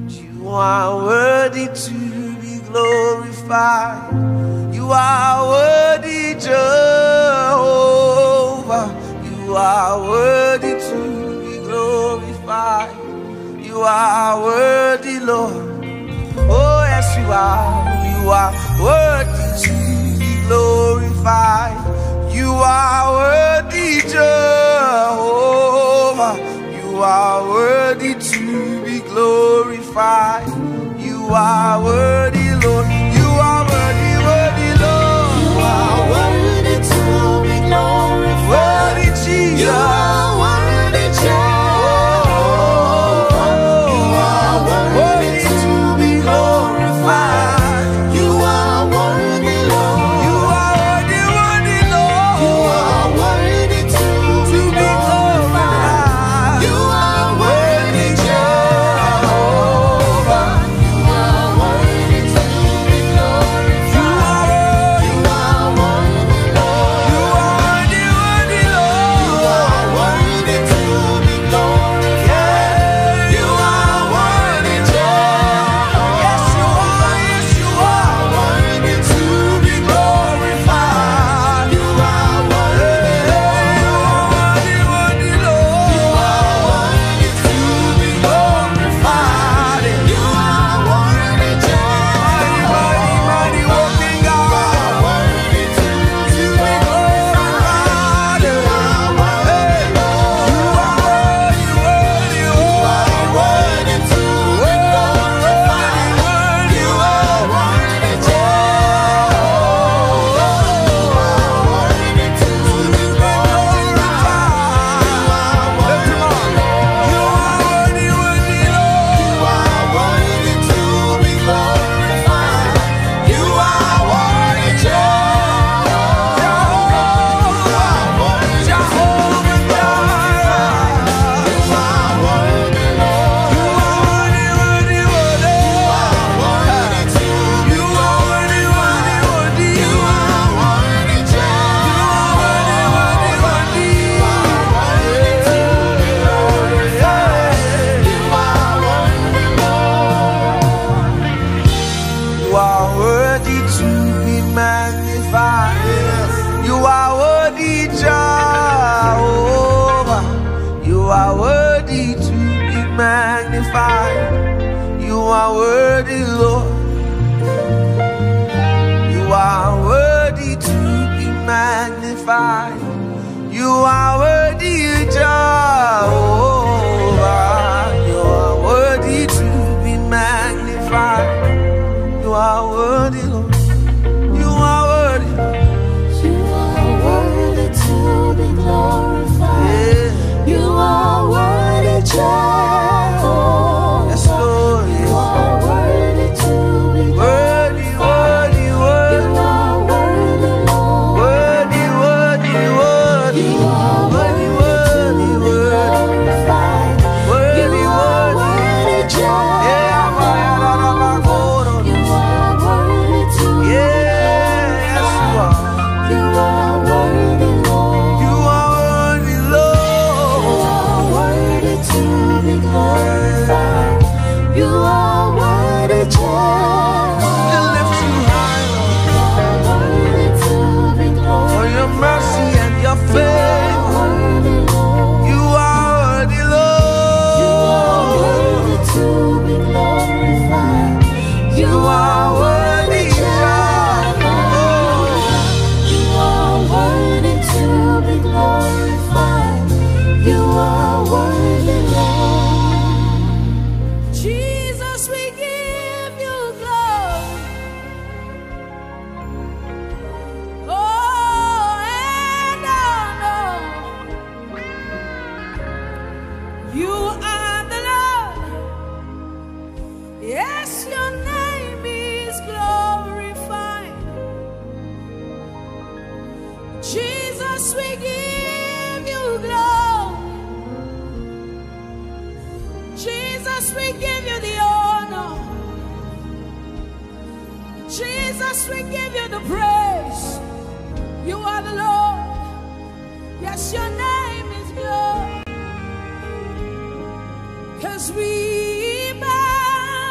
You are worthy to be glorified. You are worthy, Jehovah. You are worthy to be glorified. You are worthy, Lord. Oh yes, you are. You are worthy to be glorified. You are worthy, Jehovah. You are worthy to be glorified. You are worthy, Lord. You are worthy, worthy, Lord. You are worthy to be glorified. Worthy, Jesus. You are worthy, Jehovah. You are worthy to be glorified. You are worthy, Lord. You are worthy, worthy, Lord. You are worthy to be glorified. You are worthy, Jehovah. You are worthy to be glorified. You are worthy, Lord. You are worthy, worthy, Lord. You are worthy to be glorified. You are worthy, Jehovah. Yes, you are. Yes, you are. Worthy to be glorified. You are worthy, Worthy, Lord. You are worthy to be glorified. You are worthy, Jehovah. Mighty, walking God. Worthy to be glorified. You are worthy, Lord. You are worthy to be glorified. You are worthy, Jehovah. Worthy to be glorified. You are worthy, Lord. You are worthy to be glorified. You are worthy, Jehovah. Worthy to be glorified. You are worthy, Lord. You are worthy, worthy, worthy. You are worthy to be glorified. You are worthy, Jehovah. You are worthy to be glorified. You are worthy, Lord. You are worthy to be magnified. You are worthy, Jehovah. You are worthy to be magnified. You are worthy, Lord. You are worthy to be magnified. You are worthy, Jehovah. You are worthy to be magnified. You are worthy, Lord. You are worthy. You are worthy to be glorified. Yeah. You are worthy, Jehovah. Yes, Lord. You Yes. are worthy to be Worthy, glorified. worthy, You worthy. are worthy, Lord. Worthy, worthy, worthy. You are Worthy, worthy to worthy, be worthy. glorified. Worthy, You are worthy. worthy, Jehovah. Yeah, You are worthy to be yes, you glorified. are. You are worthy, Lord. You are worthy, You Lord. are worthy to be glorified. You are worthy, We Jehovah. lift you high, Lord, You are worthy to be glorified. for your mercy and your You are favor. worthy, Lord. You are worthy, You are Lord. worthy to be glorified. You are worthy, Jehovah. You are worthy to be glorified. You are worthy, Lord. Jesus, we give you glory. Oh, and honor. You are the Lord. Yes, your name is glorified. Jesus, we give you glory. Jesus, we give you the honor. Jesus, we give you the praise. You are the Lord. Yes, your name is glorious. 'Cause we bow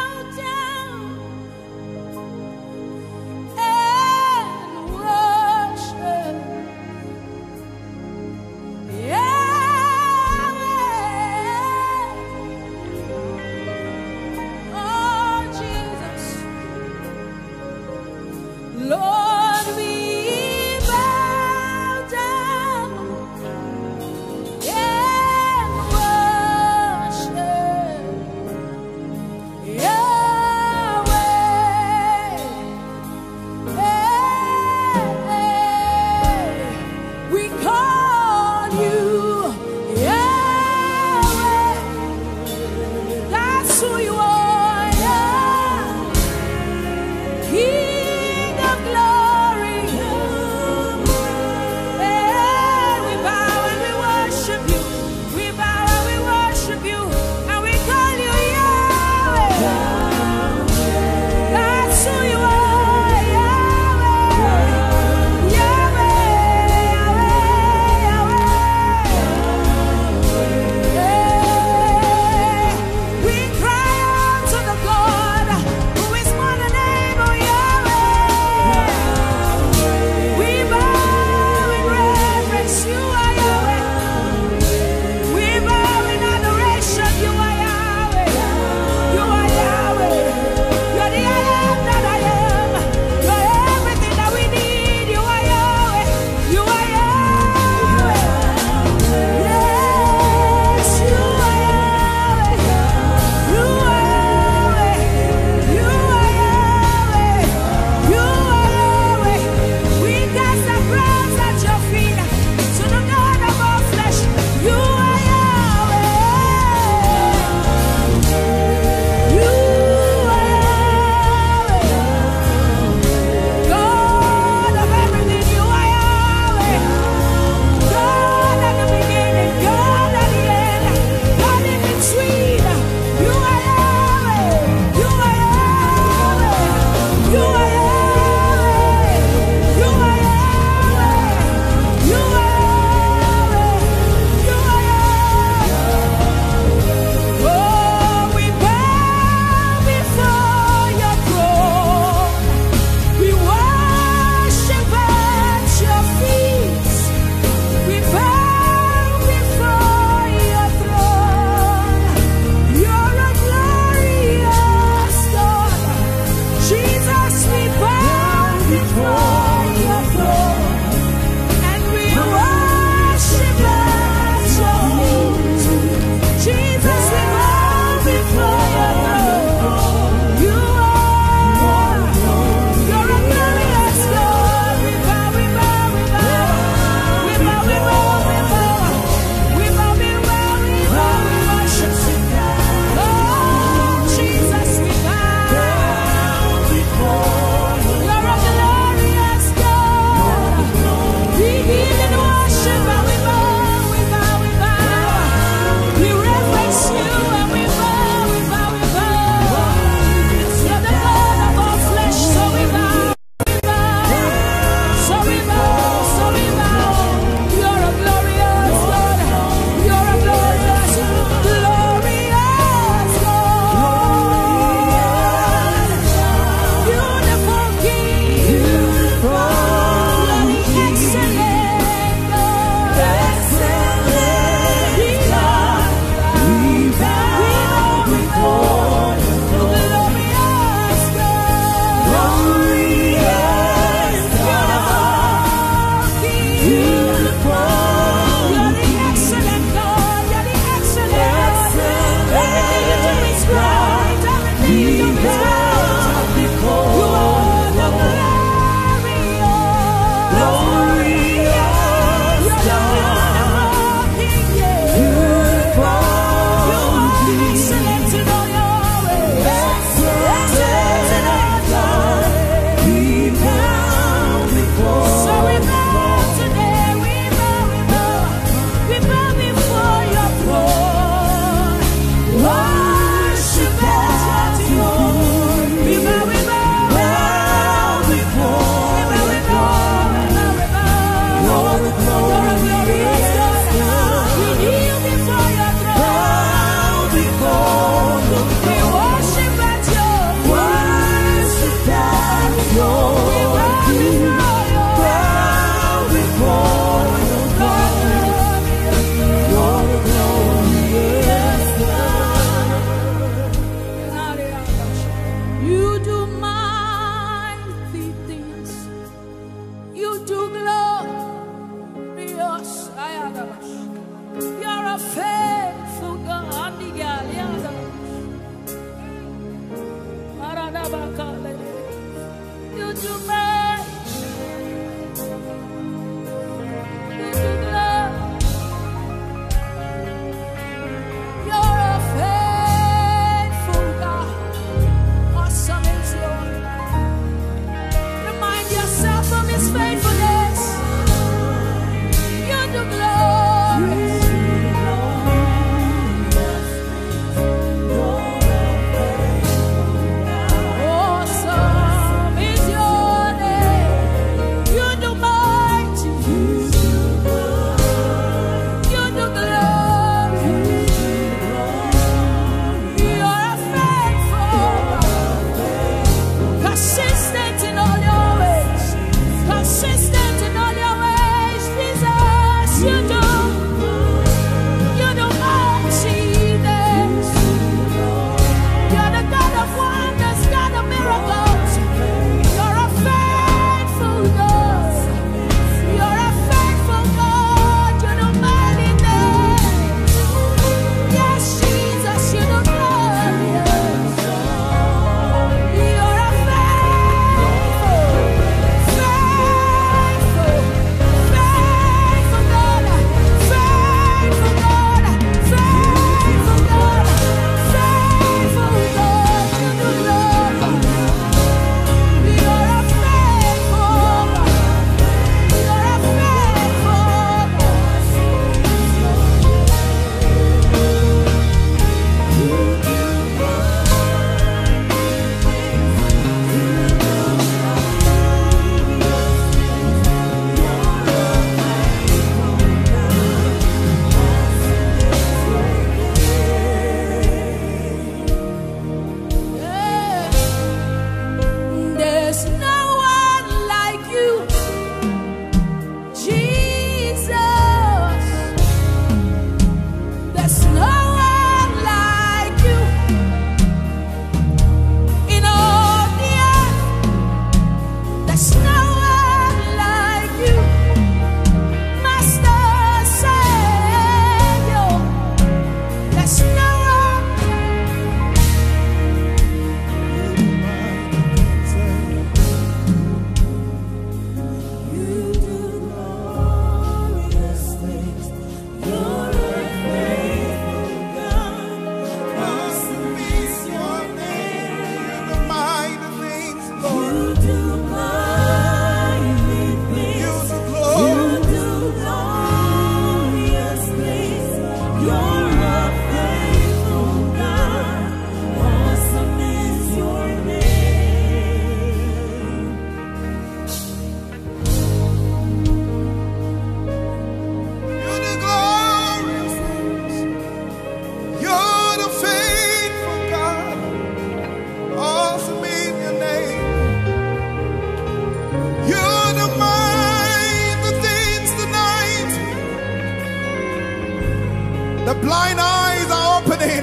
blind eyes are opening.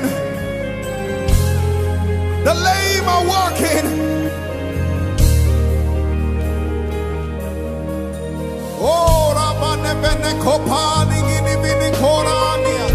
The lame are walking. Oh, Rabane Bene Kopani Gini Bini Korania.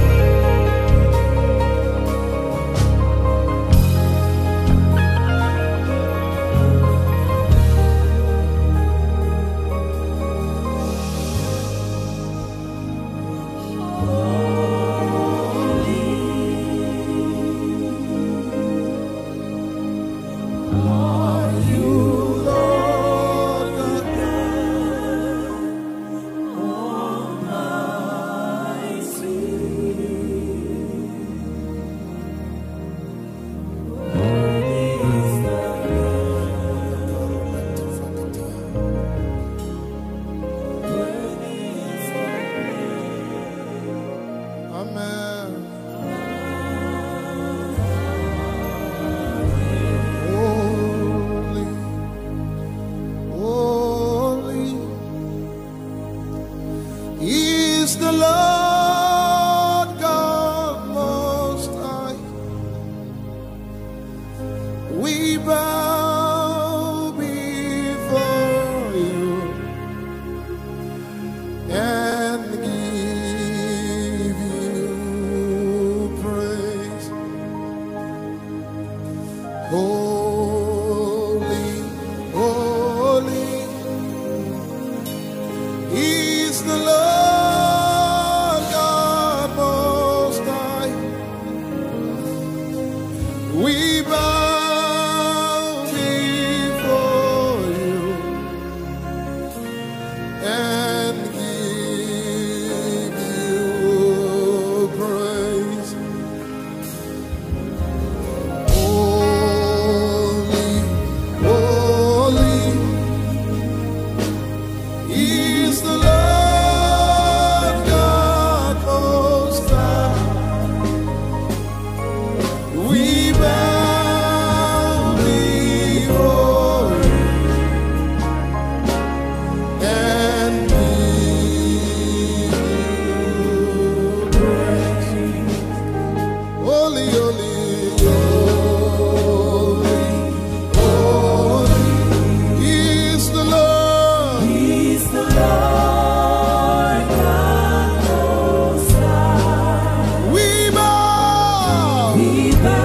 The Lord God Most High, we bow before you and give you praise. Holy, holy is the Lord. We bow before you and give you praise. Holy, holy is the Lord God Most High. We bow before you and give you praise. Holy, holy, holy, holy is the Lord. He's the Lord God Most High. We bow. We bow.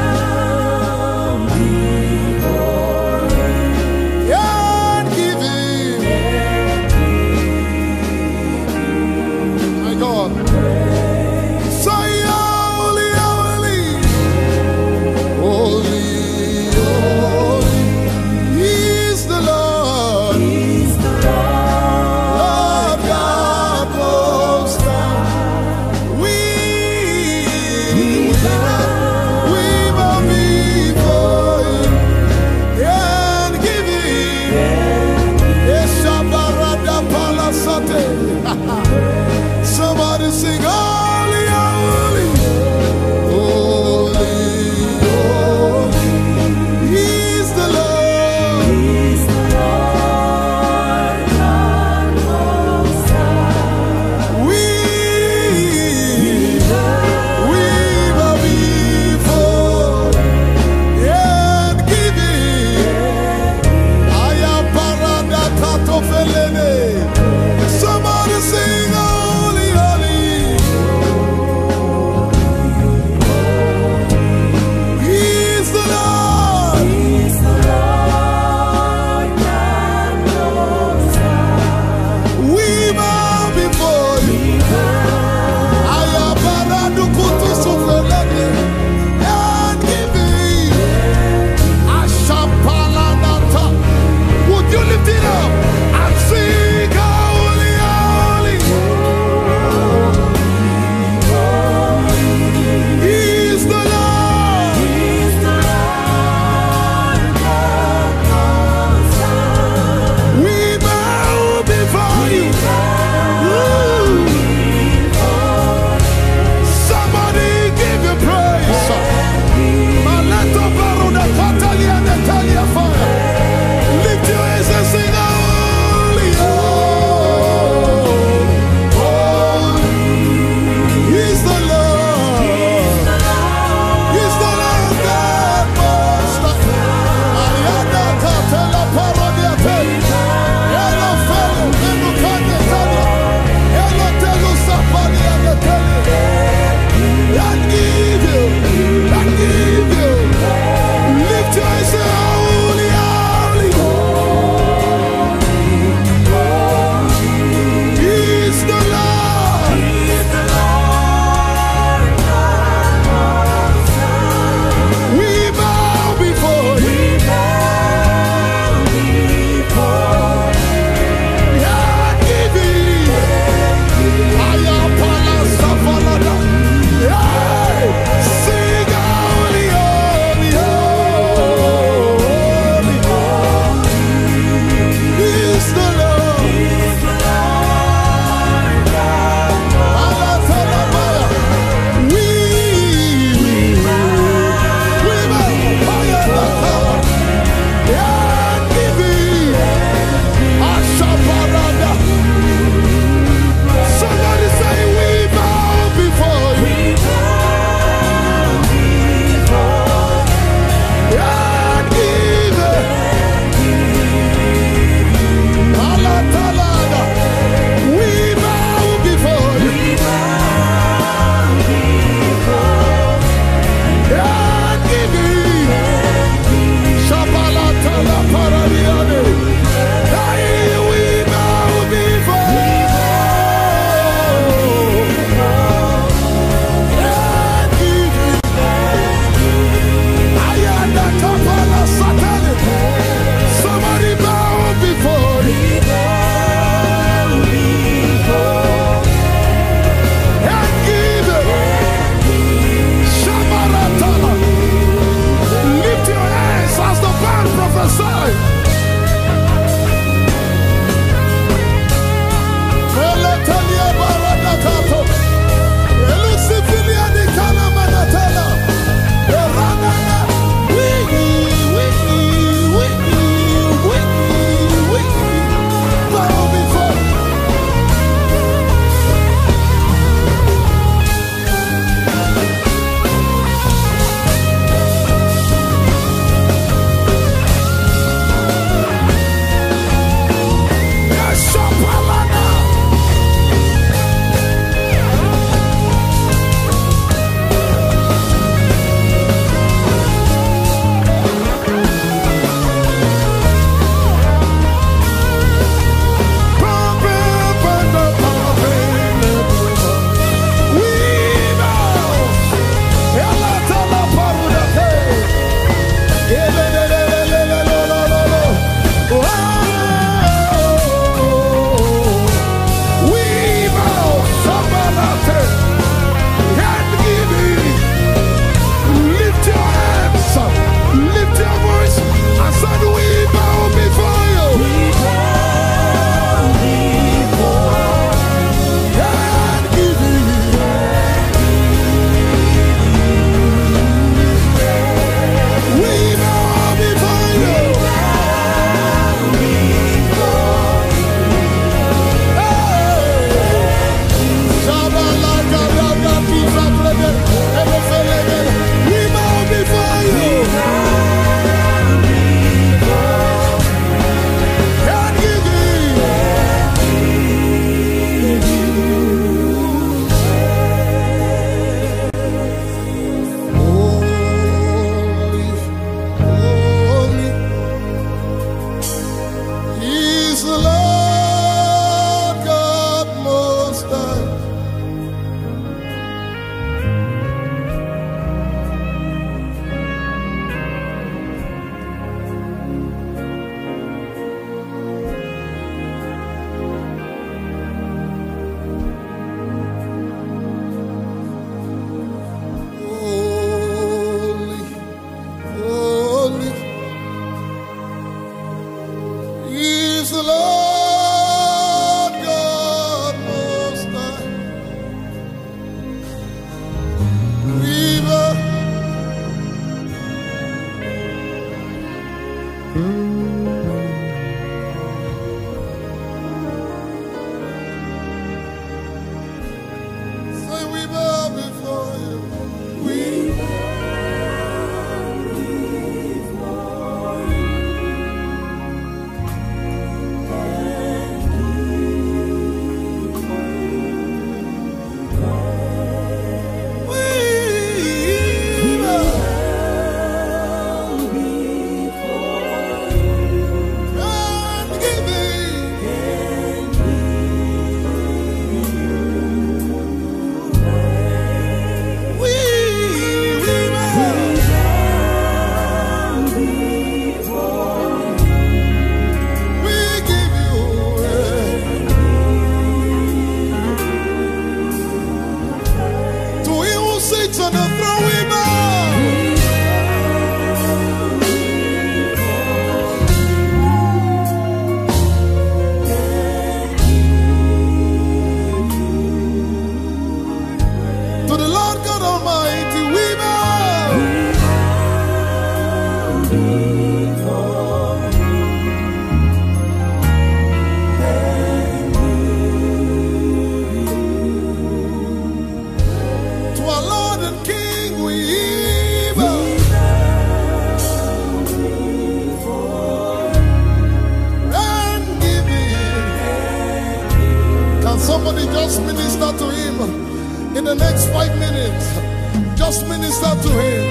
Minister to him.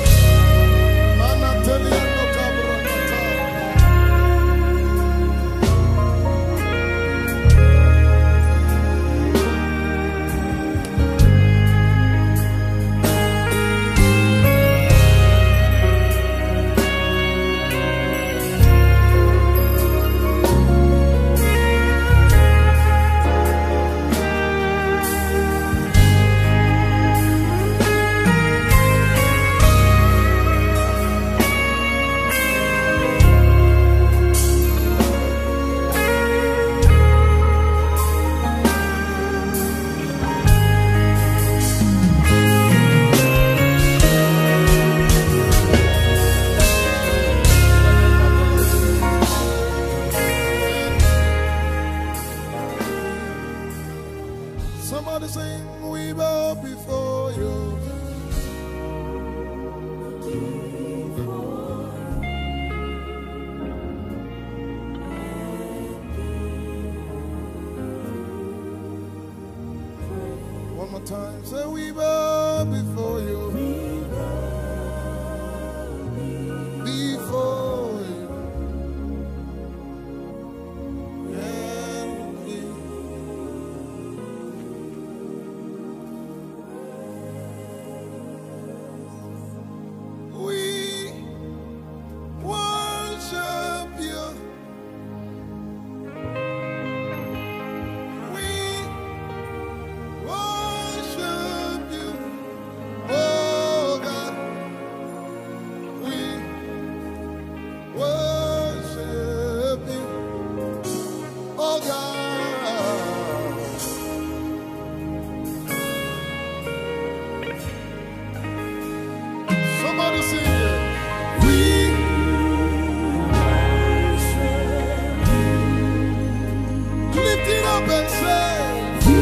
Somebody sing, we bow before you. One more time, say we bow before you. Before you. Somebody sing it. We worship you. Lift it up and say, we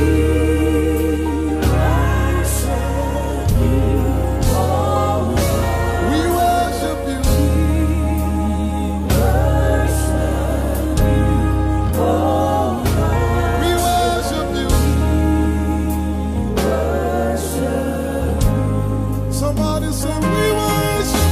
worship you. Oh, we worship you. We worship you. Oh, we worship you. We worship you. Somebody say, we worship you.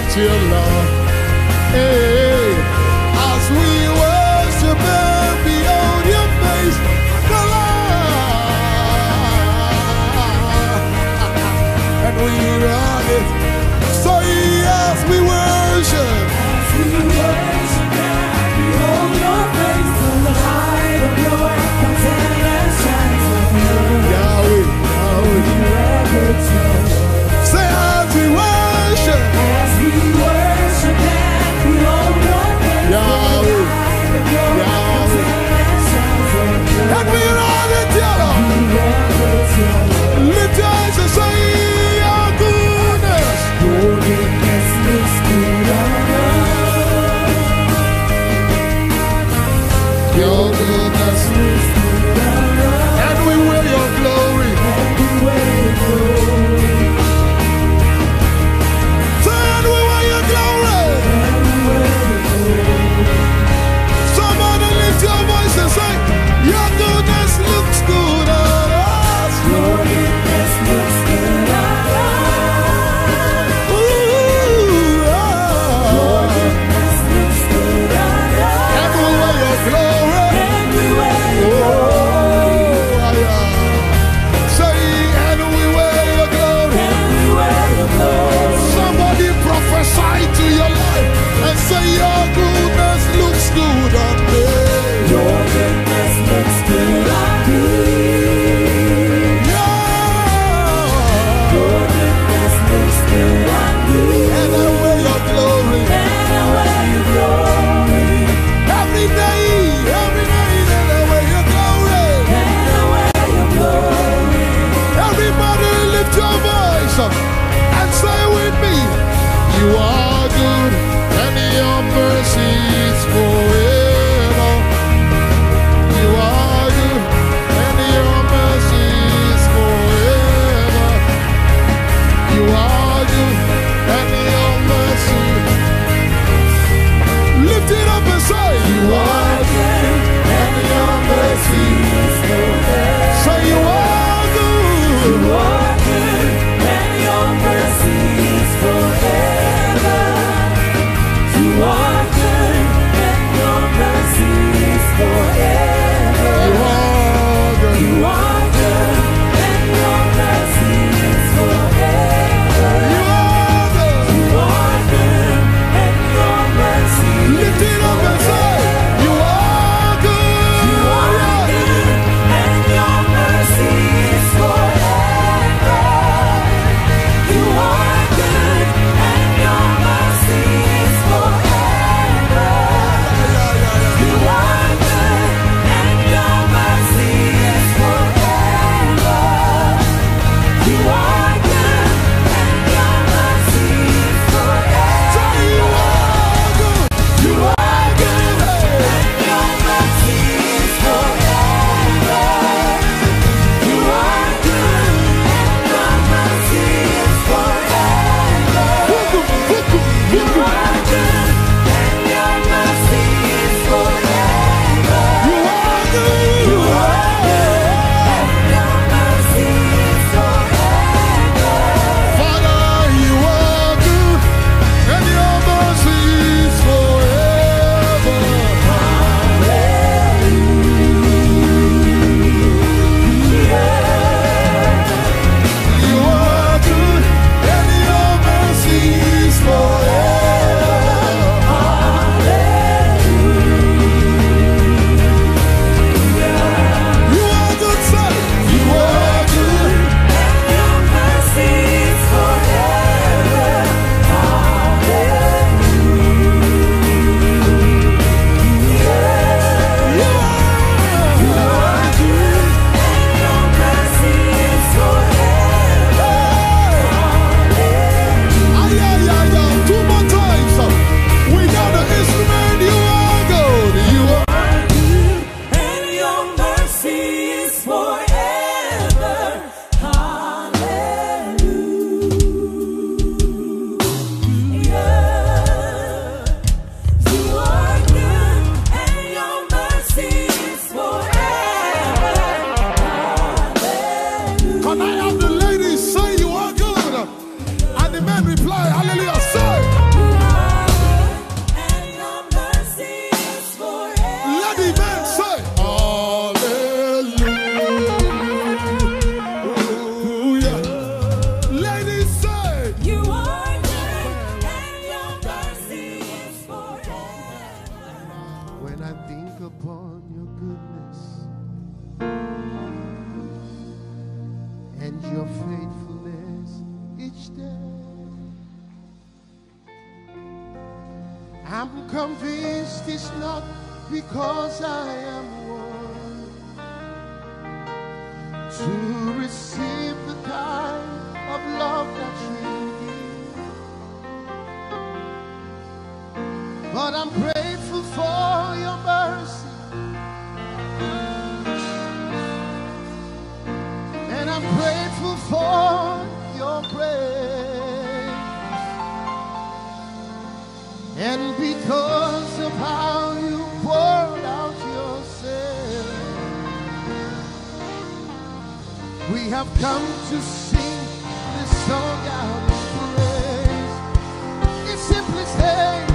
lift you, Lord. Hey, as we worship and behold your face, the Lord, and we run it. So yes, we worship. As we worship and behold your face, from the light of your countenance shines on us. Yahweh, say as we worship. As we worship and behold your face, Yahweh, and we run it, Yahweh. Lift your eyes and say your goodness. your goodness looks good on us. Your goodness Looks good on us. and we will your glory. And we wear your glory. Say and we will your glory. And we wear your glory. Somebody lift your voice and say your goodness looks good on us. Your goodness looks good on us. Ooh, Your goodness looks good on us. and we will your glory. And we wear your Say and we will your glory. And we wear your glory. Somebody prophesy to your life and say your goodness looks good on me. Your goodness looks good on me. Yeah. Your goodness looks good on me. And I wear your glory. And I wear your glory. Every day, and I wear your glory. And I wear your glory. Everybody lift your voice up and say with me, you are good and your mercy is forever. You are good and your mercy is forever. You are good and your mercy. Lift it up and say, you are good and your mercy is forever. Say you are good. You are good, and your mercy is forever. You are good, and your mercy is forever. You are good. You are good, and your mercy is forever. You are good. You are good, and your mercy Lift it up and say, you are good. You are good, and your mercy is forever. You are good, and your mercy is forever. You are good, and your mercy is forever. You are good, and your mercy is forever. Say you are good. You are good, and your mercy is forever. You are good, and your mercy is forever. You are good, and your mercy is forever. You are good. You are good, and your mercy is forever. Father, you are good and your mercy is forever. You are good and your mercy is forever. I'm convinced it's not because I am worthy to receive the kind of love that you give, but I'm grateful for your mercy, and I'm grateful for your grace, and because of how you poured out yourself, we have come to sing this song out of praise. It simply says,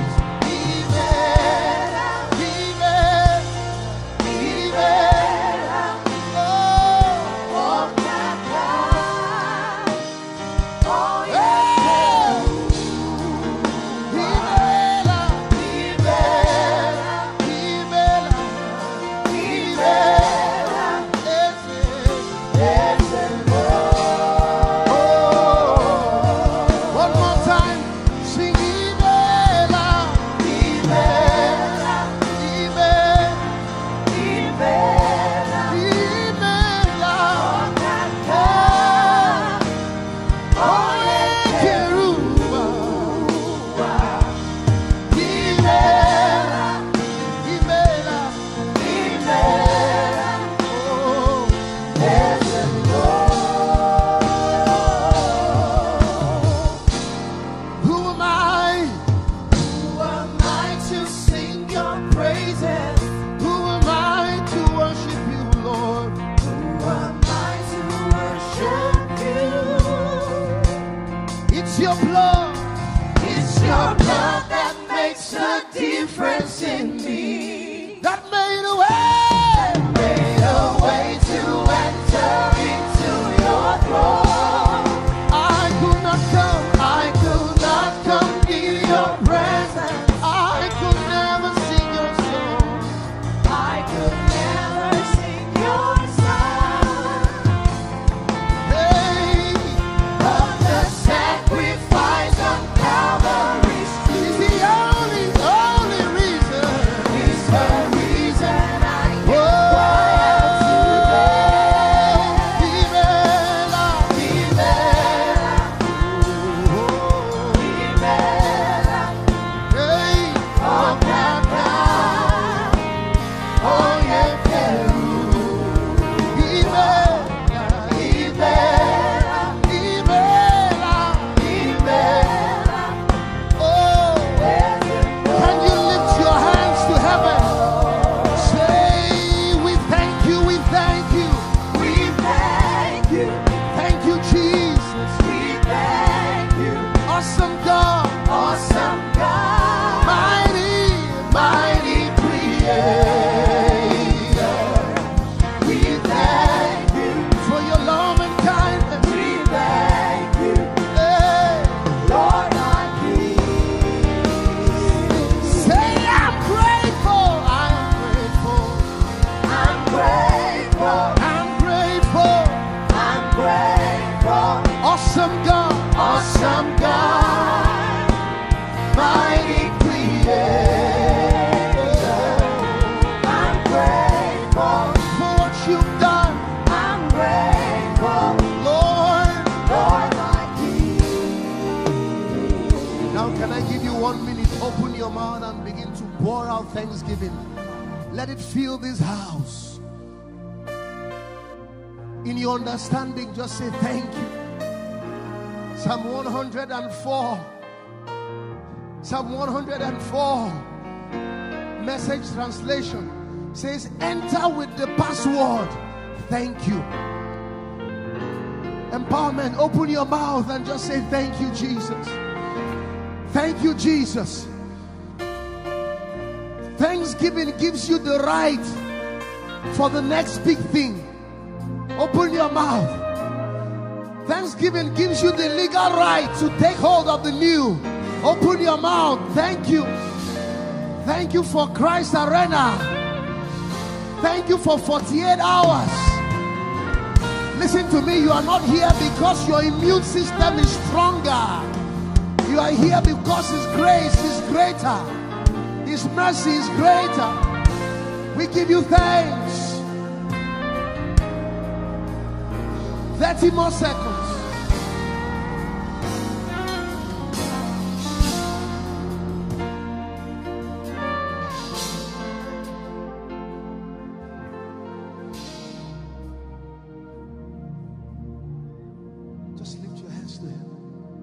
difference in me that made a way to enter into your throne. I could not come near your presence. I could never sing your song. I could never sing your song. Hey, but the sacrifice on Calvary is the only reason I can cry out today. Hey, oh Kaka, oh yeah, can you lift your hands to heaven? Say, we thank you, we thank you, we thank you, thank you, Jesus, we thank you, awesome God, mighty, mighty Creator. We thank you for your love and kindness. We thank you, hey, Lord, our King. Say, I'm grateful, I'm grateful, I'm grateful, I'm grateful, I'm grateful. Awesome God, mighty Creator. I'm grateful for what you've done. I'm grateful, Lord, my King. Now, can I give you 1 minute? Open your mouth and begin to pour out thanksgiving. Let it fill this house. In your understanding, just say thank you. Psalm 104. Psalm 104. Message translation says, enter with the password thank you. Empowerment, open your mouth and just say thank you, Jesus. Thank you, Jesus. Thanksgiving gives you the right for the next big thing. Open your mouth. Thanksgiving gives you the legal right to take hold of the new. Open your mouth. Thank you. Thank you for Christ Arena. Thank you for 48 hours. Listen to me. You are not here because your immune system is stronger. You are here because His grace is greater. His mercy is greater. We give you thanks. 30 more seconds. Just lift your hands to Him.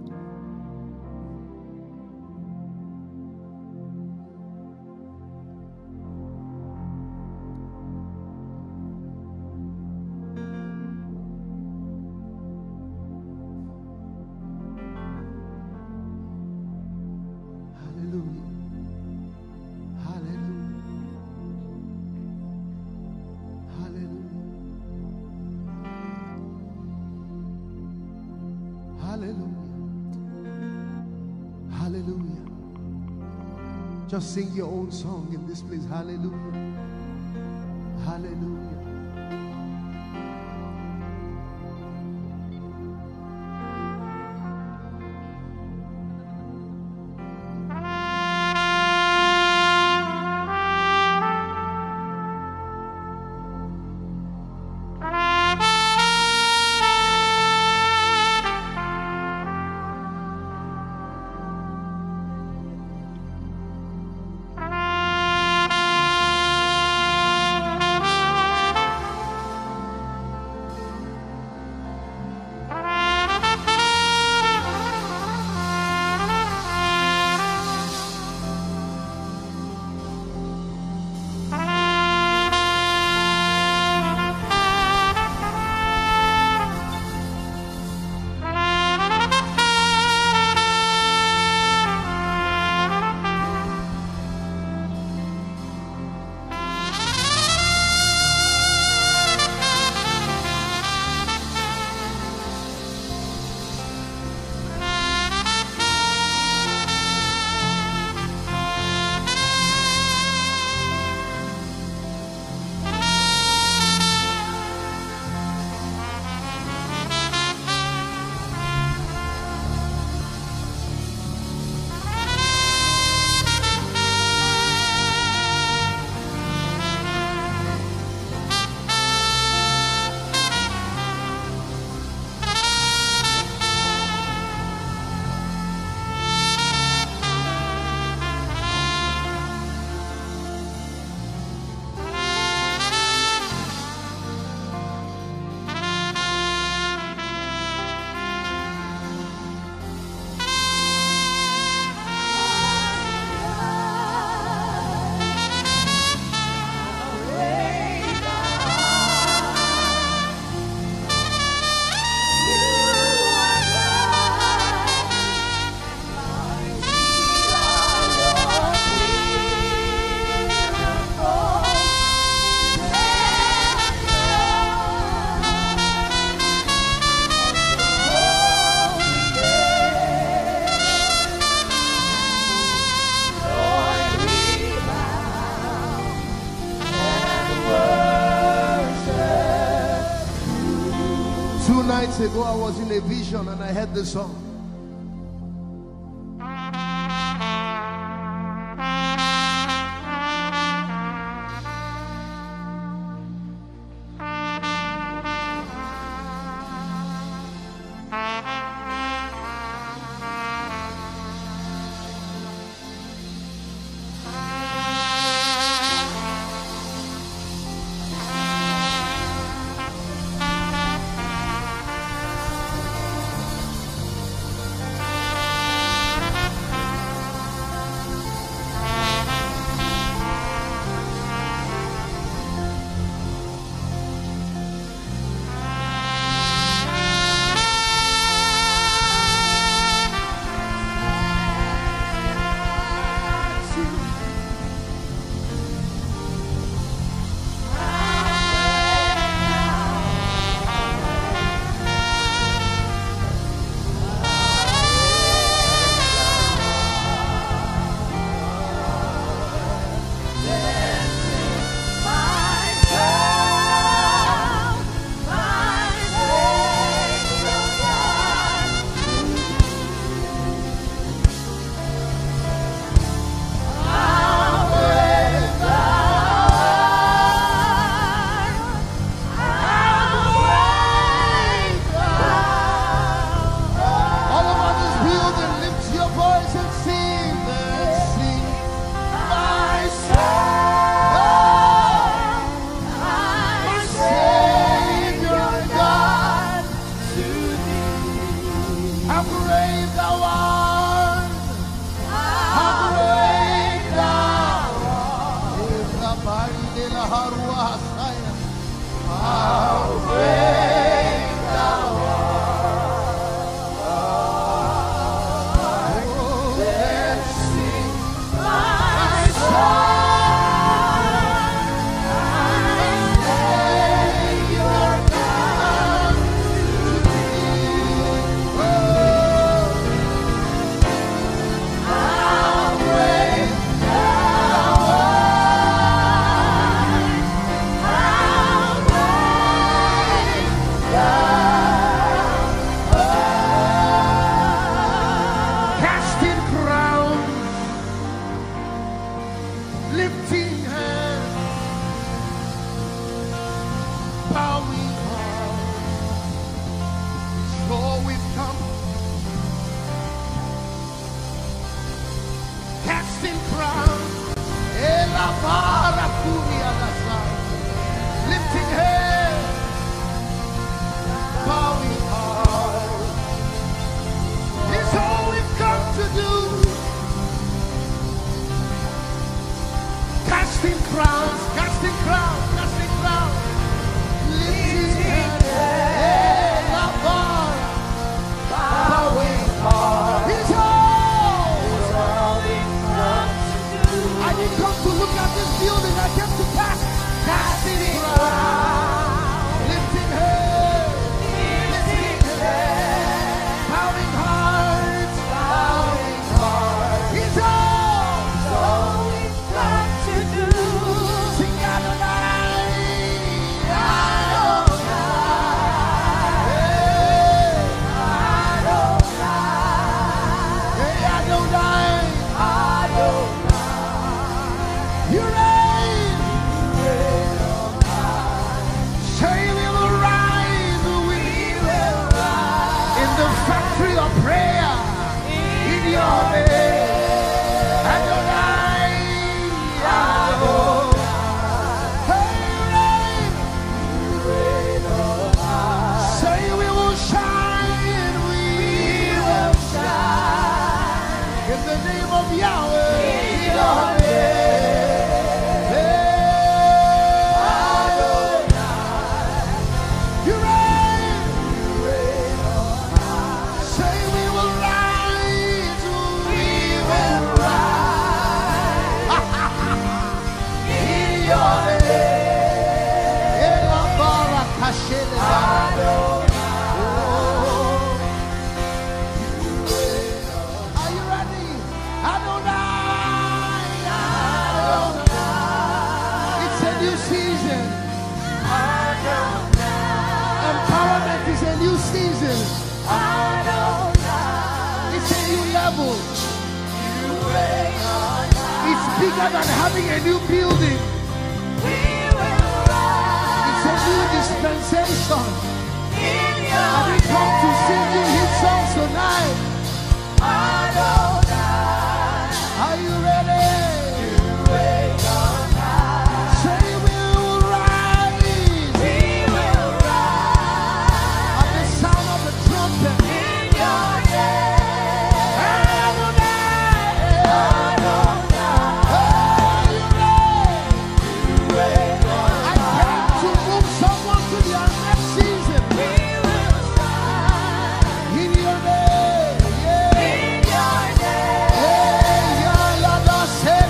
Just sing your own song in this place. Hallelujah. Hallelujah. Nights ago, I was in a vision and I heard the song. lifting hands, bowing hearts. So we've come, casting crowns, lifting hands, bowing hearts. It's all we've come to do. Casting crowns, casting crowns, casting crowns, lifting hands, bowing hearts. It's all we've come to do. I didn't come to look at this building. I came to pass, casting crowns, lifting hands, bowing hearts, bowing hearts. It's all we've got to do. Sing Adonai, Adonai, hey, Adonai, Adonai. You reign, say we will rise, we will rise in the factory of prayer, in your name, Adonai, Adonai. Hey, reign, say we will shine, we will shine in the name of Yahweh, in your name. Are you ready? Adonai, Adonai. It's a new season. Empowerment is a new season. It's a new level. It's bigger than having a new building. It's a new dispensation. And we come to sing you his songs tonight. Are you ready? Say we will rise. At the sound of the trumpet. I came to move someone to their next season. In your name, yeah. Hey, yeah, Lord, say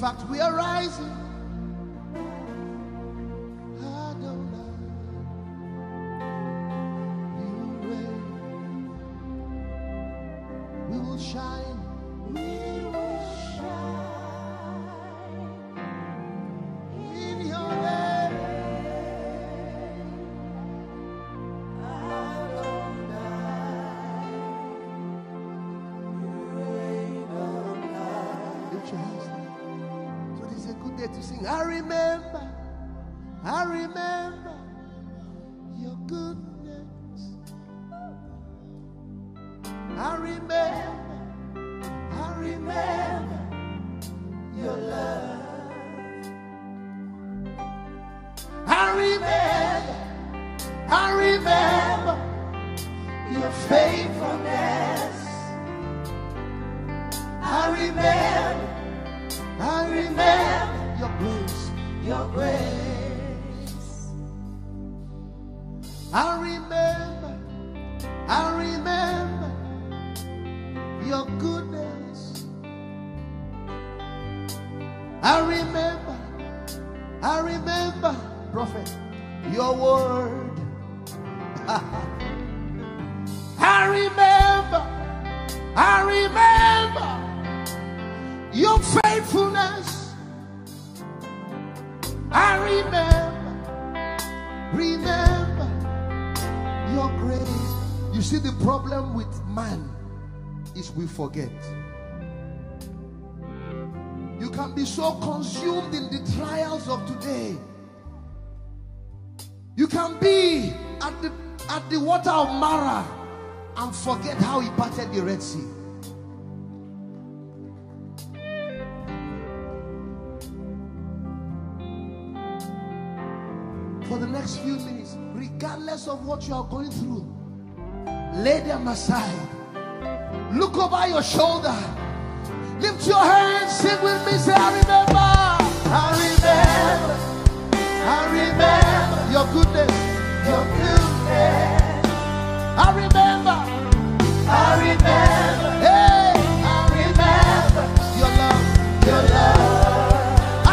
fact, we are rising. Adonai, you reign. We will shine. We will shine in your name. Lift your hands now. So this is a good day to sing. I remember your goodness. I remember your love. I remember your faithfulness. I remember your grace, your grace. I remember your goodness. I remember, prophet, your word. I remember your faithfulness. I remember your grace. You see, the problem with man is we forget. You can be so consumed in the trials of today. You can be at the water of Mara and forget how he parted the Red Sea. For the next few minutes, regardless of what you are going through, lay them aside. Look over your shoulder. Lift your hands, sing with me, say, I remember your goodness, your goodness. I remember, hey, I remember your love, your love. I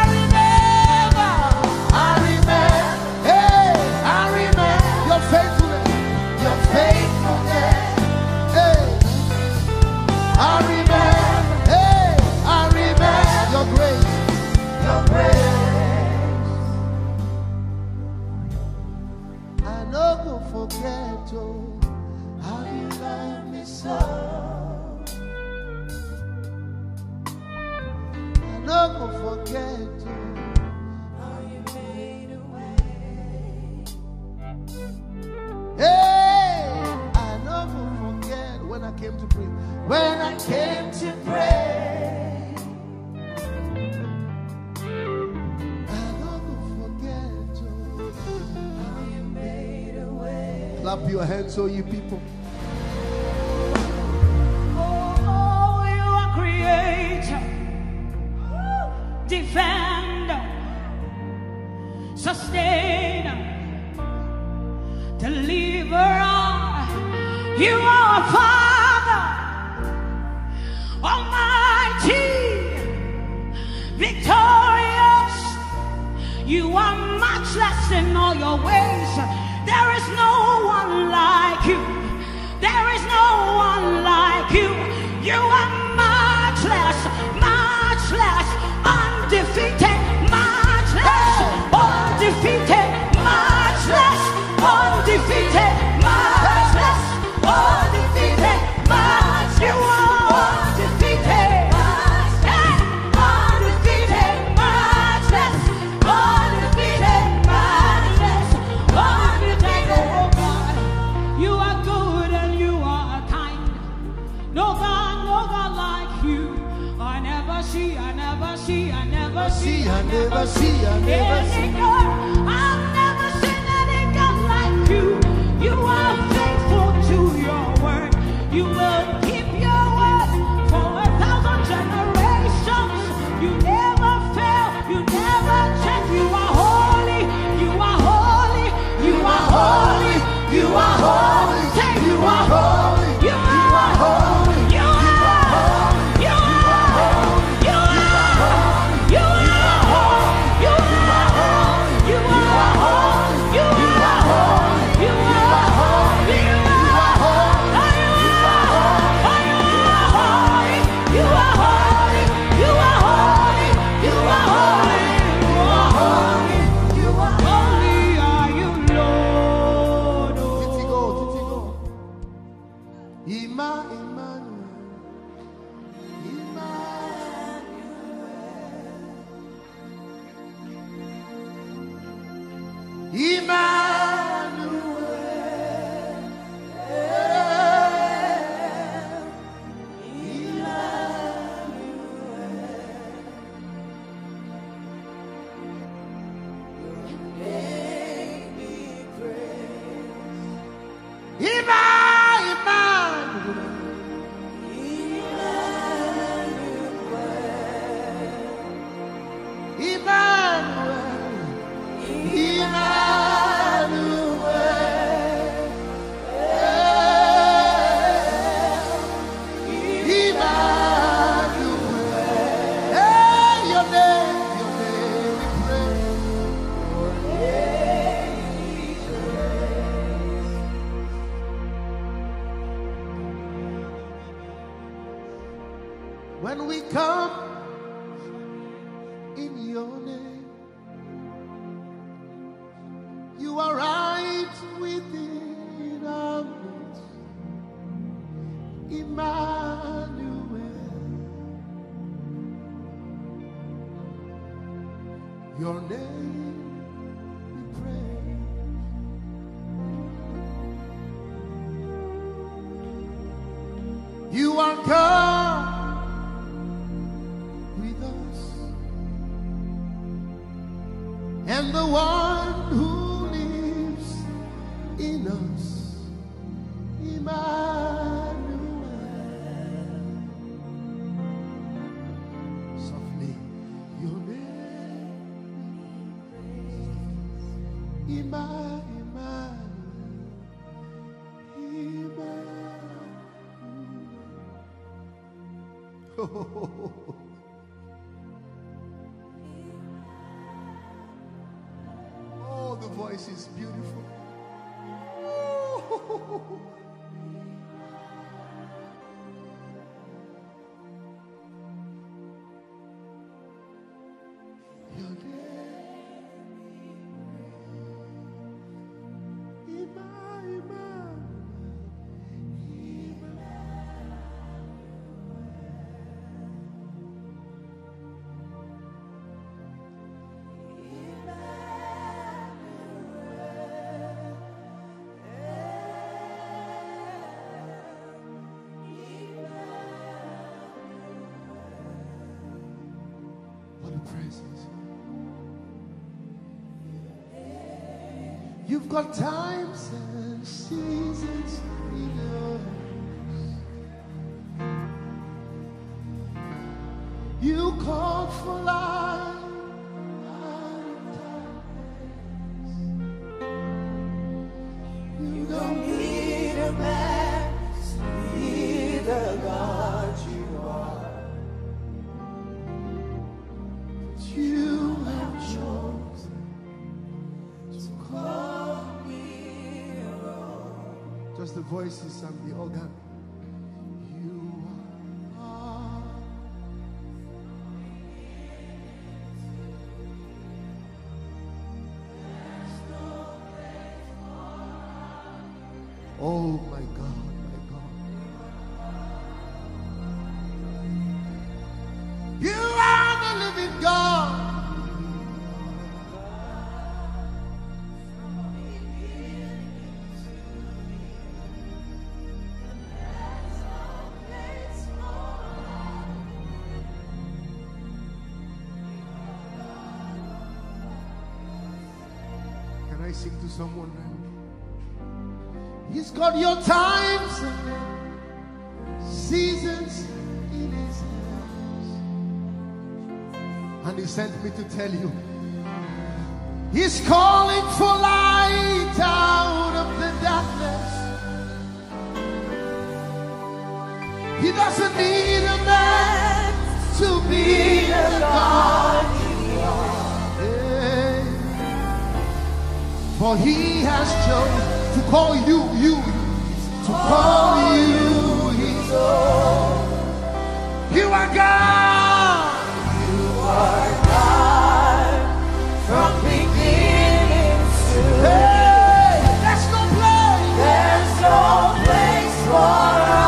remember, hey, I remember your faithfulness, hey, I remember, hey, I remember your grace, your grace. I no go forget, oh, how you love me so. I no go forget, oh, how you made a way. Hey, I no go forget when I came to pray. When I came to pray, I no go forget, oh, how you made a way. Clap your hands, oh, you people. Oh, you are creator, defender, sustainer, deliverer. You are Father, Almighty, victorious. You are matchless in all your ways. There is no one like you. There is no one like you. You are matchless, matchless, undefeated, matchless, undefeated, matchless, undefeated, matchless, undefeated, matchless. You are undefeated, undefeated, matchless, undefeated, matchless, undefeated. Oh God, you are good and you are kind. No God like you. I never see, I never see, I never see, I never see, I never see. I've never seen any God like you. You are faithful to your word. You will keep your word for 1,000 generations. You never fail, you never change. You are holy, you are holy, you are holy, you are holy. Say you are holy, you are holy, you are holy, you are holy, you are holy, Emmanuel. When we come in your name, you are right within our midst. Emmanuel, your name we praise. You are God with us, and the one who lives in us, Emmanuel. Softly, your name, Emmanuel. Oh, the voice is beautiful. Your presence. You've got times and seasons in your hands. You called for light out of darkness. You don't need a man to be the God you are. You have chosen to call me your own. Just the voices and the organ. You are. Oh my God, my God. You are the living God. Can I sing to someone now? He's got your times and seasons in his hands. And he sent me to tell you, he's calling for light out of the darkness. He doesn't need a man to be the God you are. Yeah. For he has chosen to call you, to call you his own. You are God. You are God from beginning to end. There's no place. There's no place for us.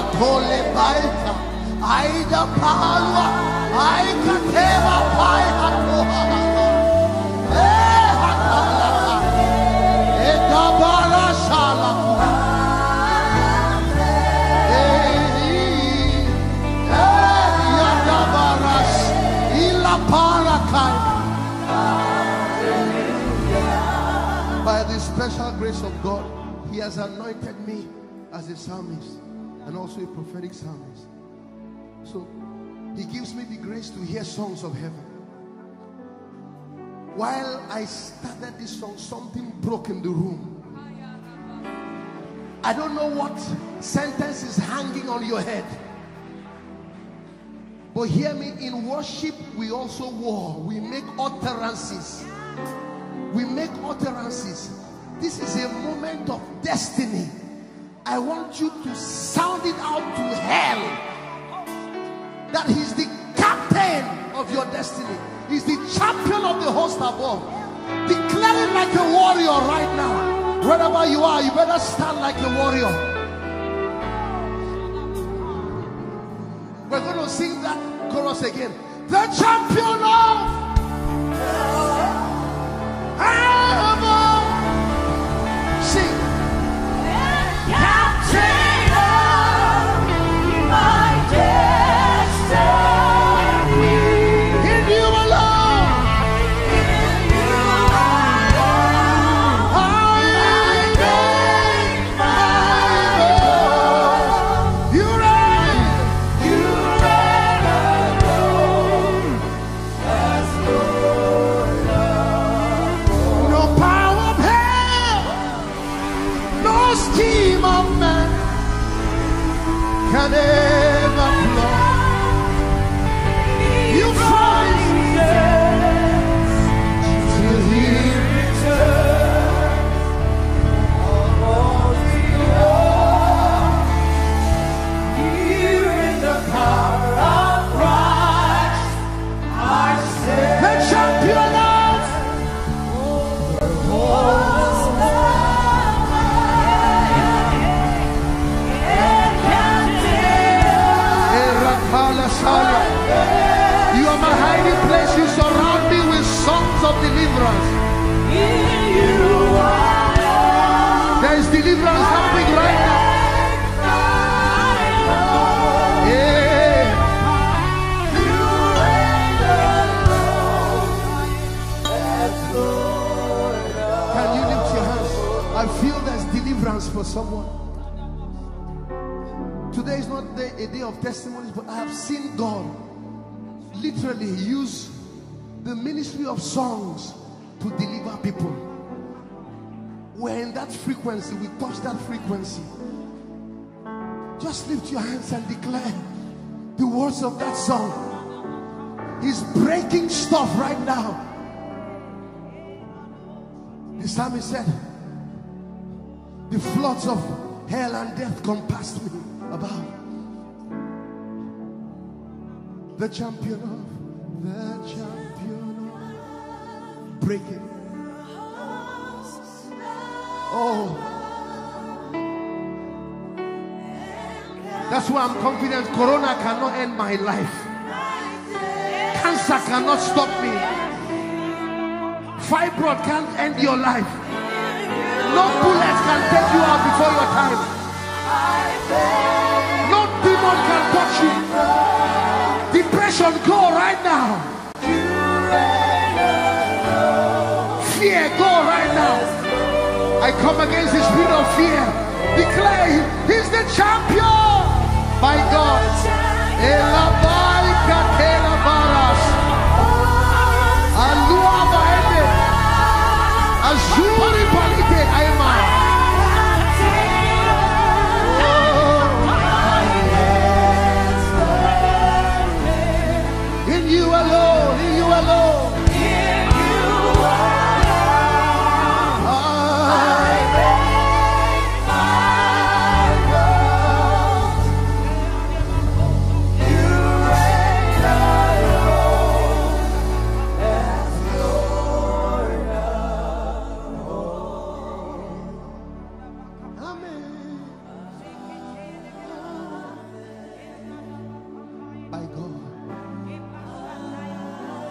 Kole Baita, Aida Palwa, Aika Teva Pai Hatoha, Hatalaka, Edabara Shalaka, Yadabaras, Ila Parakai. By the special grace of God, He has anointed me as a psalmist and also a prophetic psalmist. So He gives me the grace to hear songs of heaven. While I started this song, something broke in the room. I don't know what sentence is hanging on your head, but hear me, in worship we also war. We make utterances. We make utterances. This is a moment of destiny. I want you to sound it out to hell that He's the captain of your destiny. He's the champion of the host above. Declare it like a warrior right now. Wherever you are, you better stand like a warrior. We're going to sing that chorus again. The champion of heaven. Sing. Captain of my destiny. In you alone. In you alone. I make my boast. You reign. You reign alone as Lord of No power of hell, no scheme of man can ever block. You fight till He the champion of You are my hiding place. You surround me with songs of deliverance. There is deliverance happening right now. Yeah. Can you lift your hands? I feel there's deliverance for someone. Today is not a day of testimonies, but I have seen God literally use the ministry of songs to deliver people. We're in that frequency. We touch that frequency. Just lift your hands and declare the words of that song. He's breaking stuff right now. The psalmist said, the floods of hell and death compassed me about. The champion of breaking. Oh, that's why I'm confident Corona cannot end my life. Cancer cannot stop me. Fibroid can't end your life. No bullet can take you out before your time. No demon can touch you. Depression, go right now. Fear, go right now. I come against the spirit of fear. Declare He's the champion. My God. Azuri Palite Aima. In you alone, in you alone.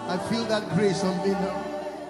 I feel that grace on me now.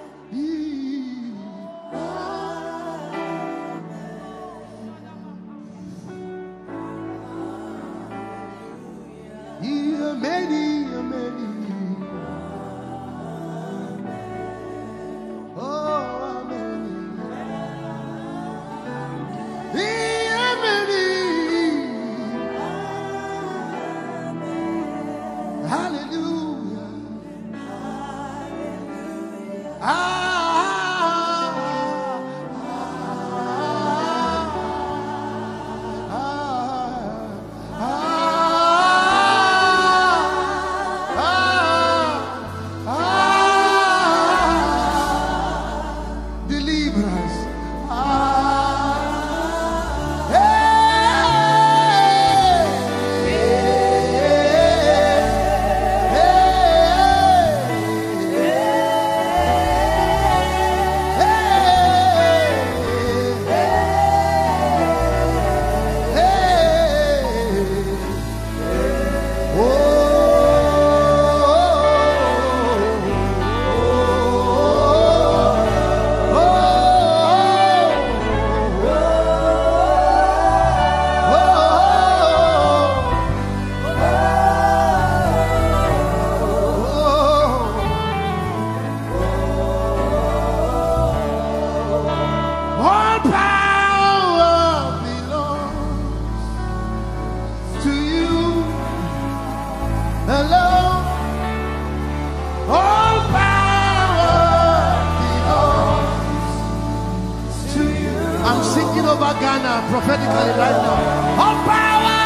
Prophetically right now, all power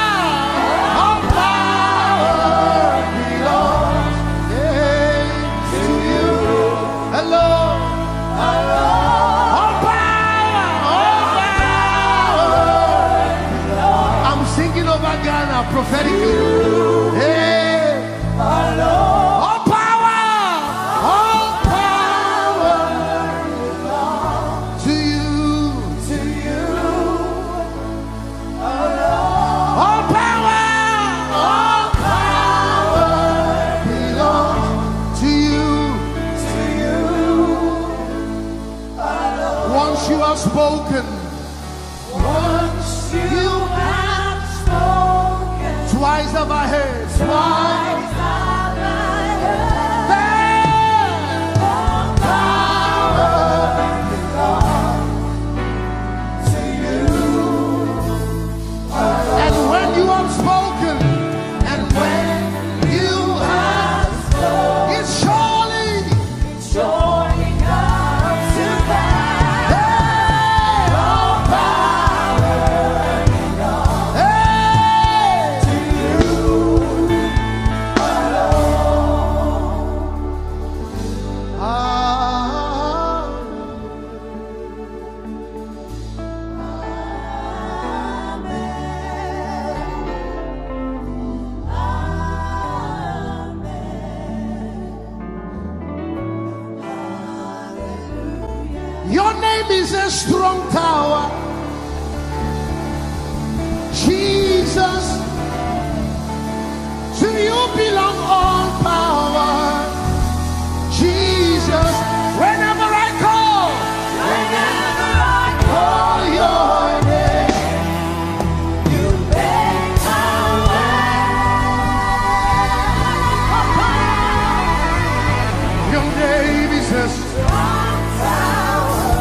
belongs to you. Hello, all power. I'm singing over Ghana prophetically. Hey, all power belongs to you. Spoken. Once you have spoken, twice have I heard. Twice have I heard. All power belongs to you. And when you have spoken, and when you have spoken, it's surely comes to pass. Your name is a strong tower, Jesus. To you belong all power, Jesus. Whenever I call your name, you make a way. Your name is a strong tower,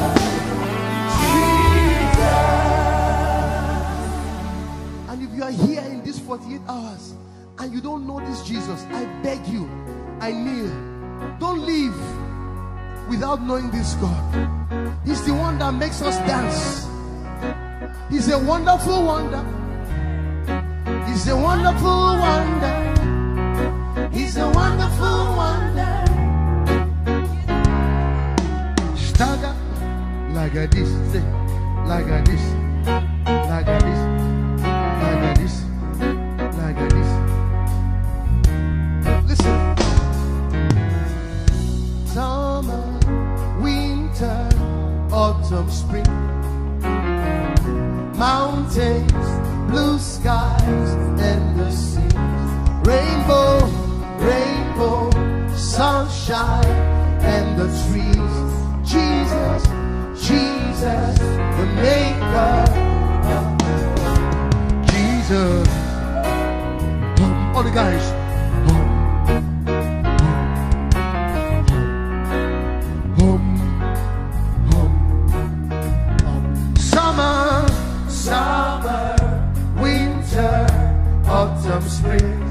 Jesus. And if you are here in these 48 hours and you don't know this Jesus, I beg you, I kneel, don't leave without knowing this God. He's the one that makes us dance. He's a wonderful wonder. He's a wonderful wonder. He's a wonderful wonder. Stagger like a this, like a this, like a this, like a this, like a this. Listen. Summer, winter, autumn, spring, mountains, blue skies, and the seas, rainbow, rainbow, sunshine. sunshine and the trees. Jesus, Jesus, the maker. Jesus. All the guys. Summer, summer, winter, autumn, spring,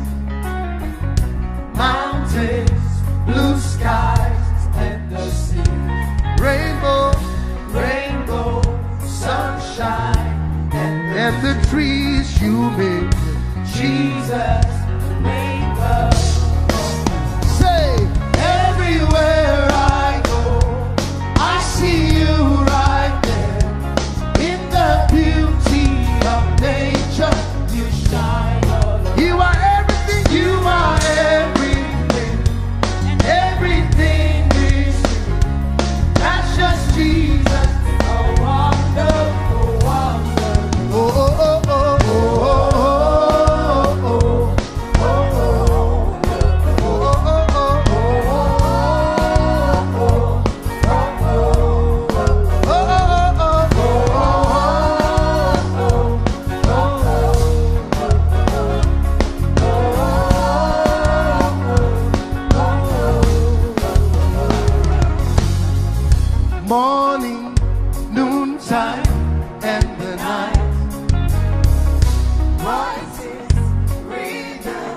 mountains, blue skies, and the sea. Rainbow, rainbow, sunshine, and the trees you made. Jesus, maker. Say, everywhere I go, I see you right there. In the beauty of nature, you shine all over. You are everything, you are everything, and everything is you. That's just Jesus, a wonderful, wonderful. Oh, oh, oh, oh, oh, oh, oh, oh, morning, noontime, and the night. Voices, rhythm,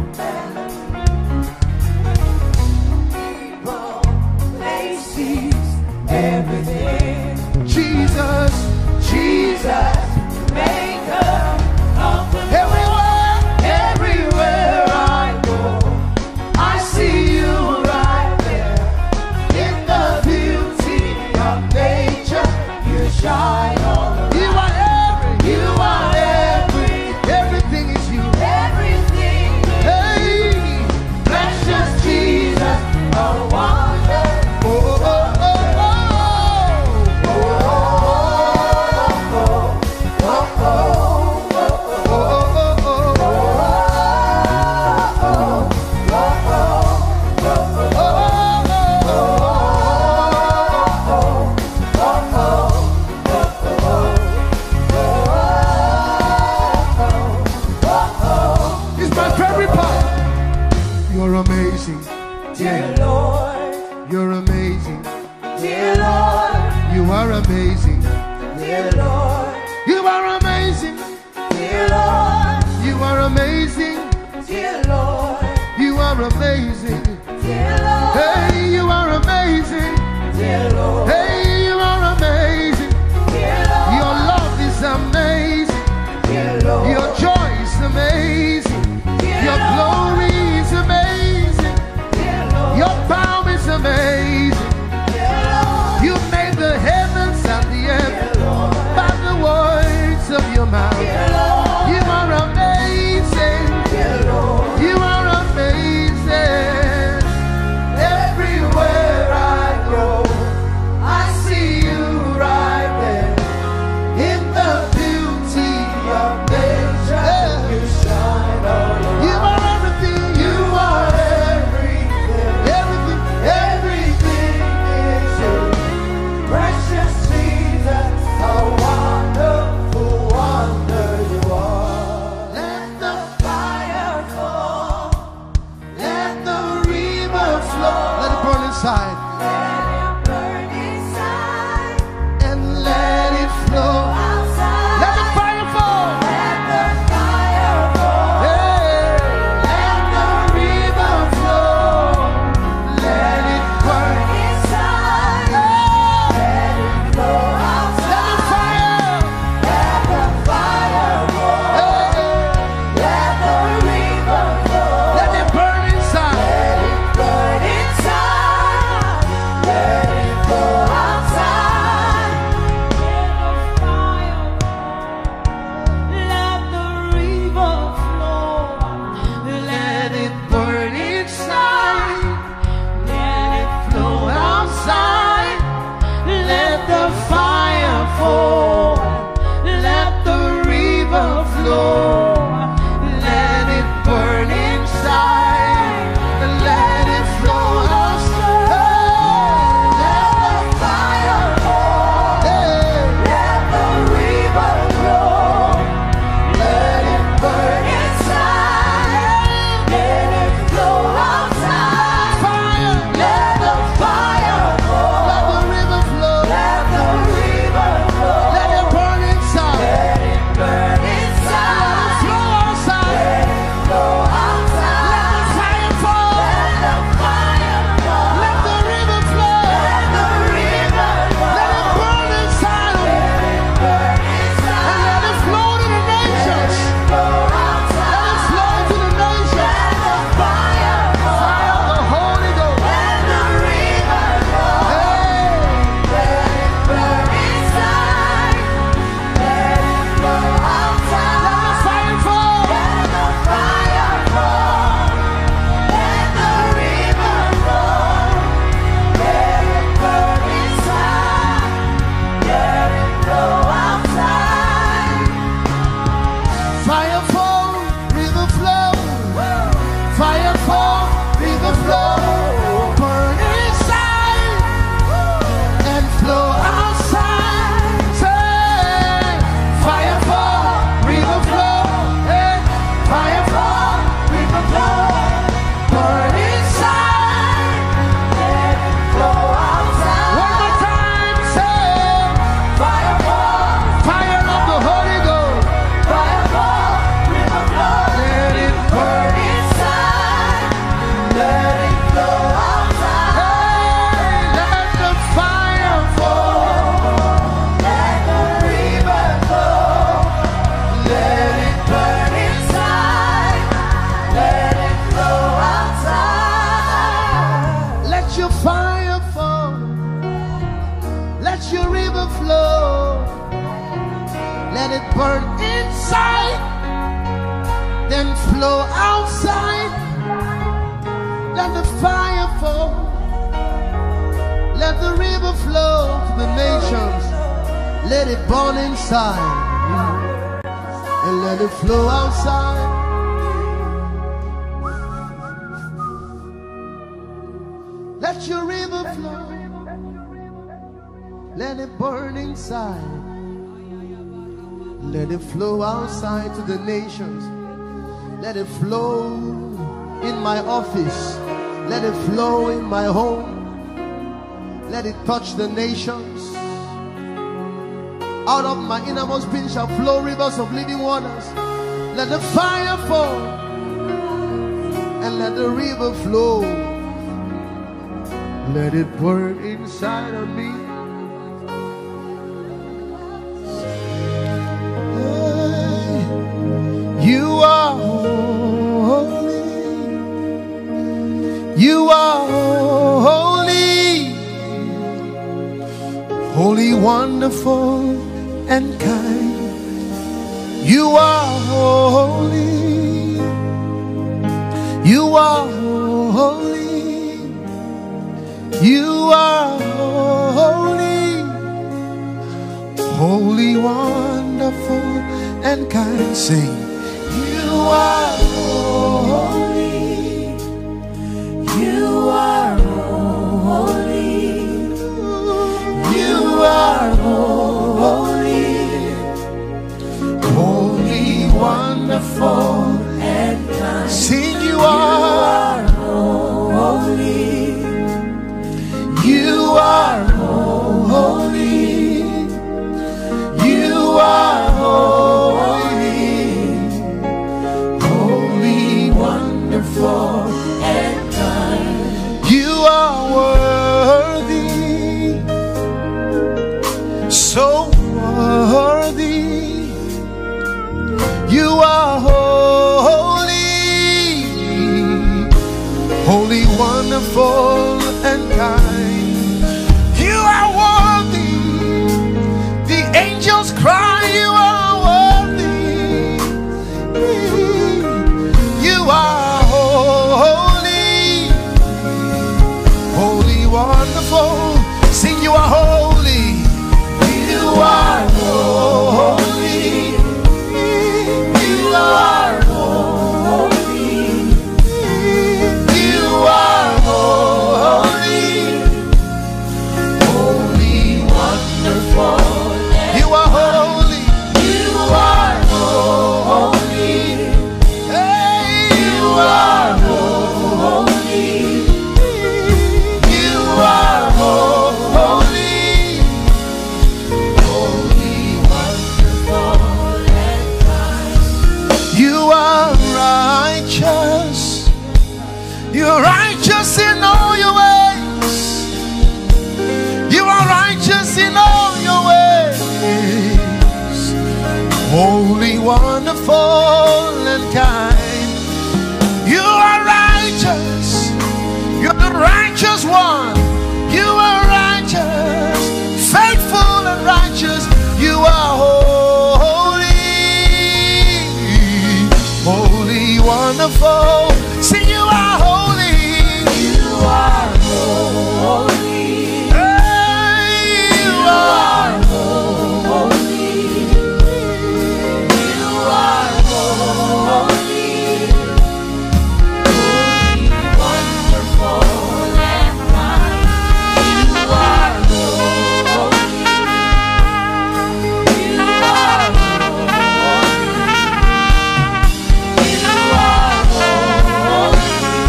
people, places, everything. Jesus, Jesus, maker of the everywhere, everywhere I go, I see you right there. In the beauty of nature, you shine all around. You are every, you are every, everything is you. Everything is hey, precious Jesus, a wonder. Oh, oh, oh, oh, oh, oh, oh, oh, oh, it's my favorite part. You're amazing, Dear Lord, you're amazing. dear Lord, You are amazing. dear Lord, You are amazing. dear Lord, You are amazing. dear Lord, You are amazing. dear Lord, Hey, you are amazing. dear Lord, Hey, you are amazing. dear Lord, Your love is amazing. dear Lord, Your joy is amazing. Your glory is amazing. dear Lord, Your power is amazing. dear Lord, You made the heavens and the earth by the words of your mouth. dear Lord, You are amazing. dear Lord, You are amazing. Let it burn inside, then flow outside. Let the fire fall. Let the river flow to the nations. Let it burn inside, and let it flow outside. Let your river flow. Let it burn inside. Let it flow outside to the nations. Let it flow in my office. Let it flow in my home. Let it touch the nations. Out of my innermost being shall flow rivers of living waters. Let the fire fall, and let the river flow. Let it burn inside of me. You are holy. You are holy. Holy, wonderful, and kind. You are holy. You are holy. You are holy. Holy, wonderful, and kind. Sing. You are holy. You are holy. You are holy. Holy, wonderful, and kind. Sing. You are holy. You are holy. You are holy. Holy, wonderful, and kind. You are worthy, so worthy. You are holy, holy, wonderful, and kind. You are worthy. The angels cry, you are worthy. You are holy, holy, wonderful. Sing. You are holy. You are holy. You are holy. You are holy. Holy, wonderful. You are holy. You are holy. Hey, you are holy. You are holy. Holy, wonderful, and kind. You are righteous. You're righteous in all your ways. You are righteous in all your ways. Holy, wonderful, and kind. You are righteous. You're the righteous one. You are righteous, faithful, and righteous. You are holy, holy, wonderful. See, you are holy. You are holy. Hey, you are holy. You are holy. Holy, wonderful, and kind. You are holy. You are holy. You are holy.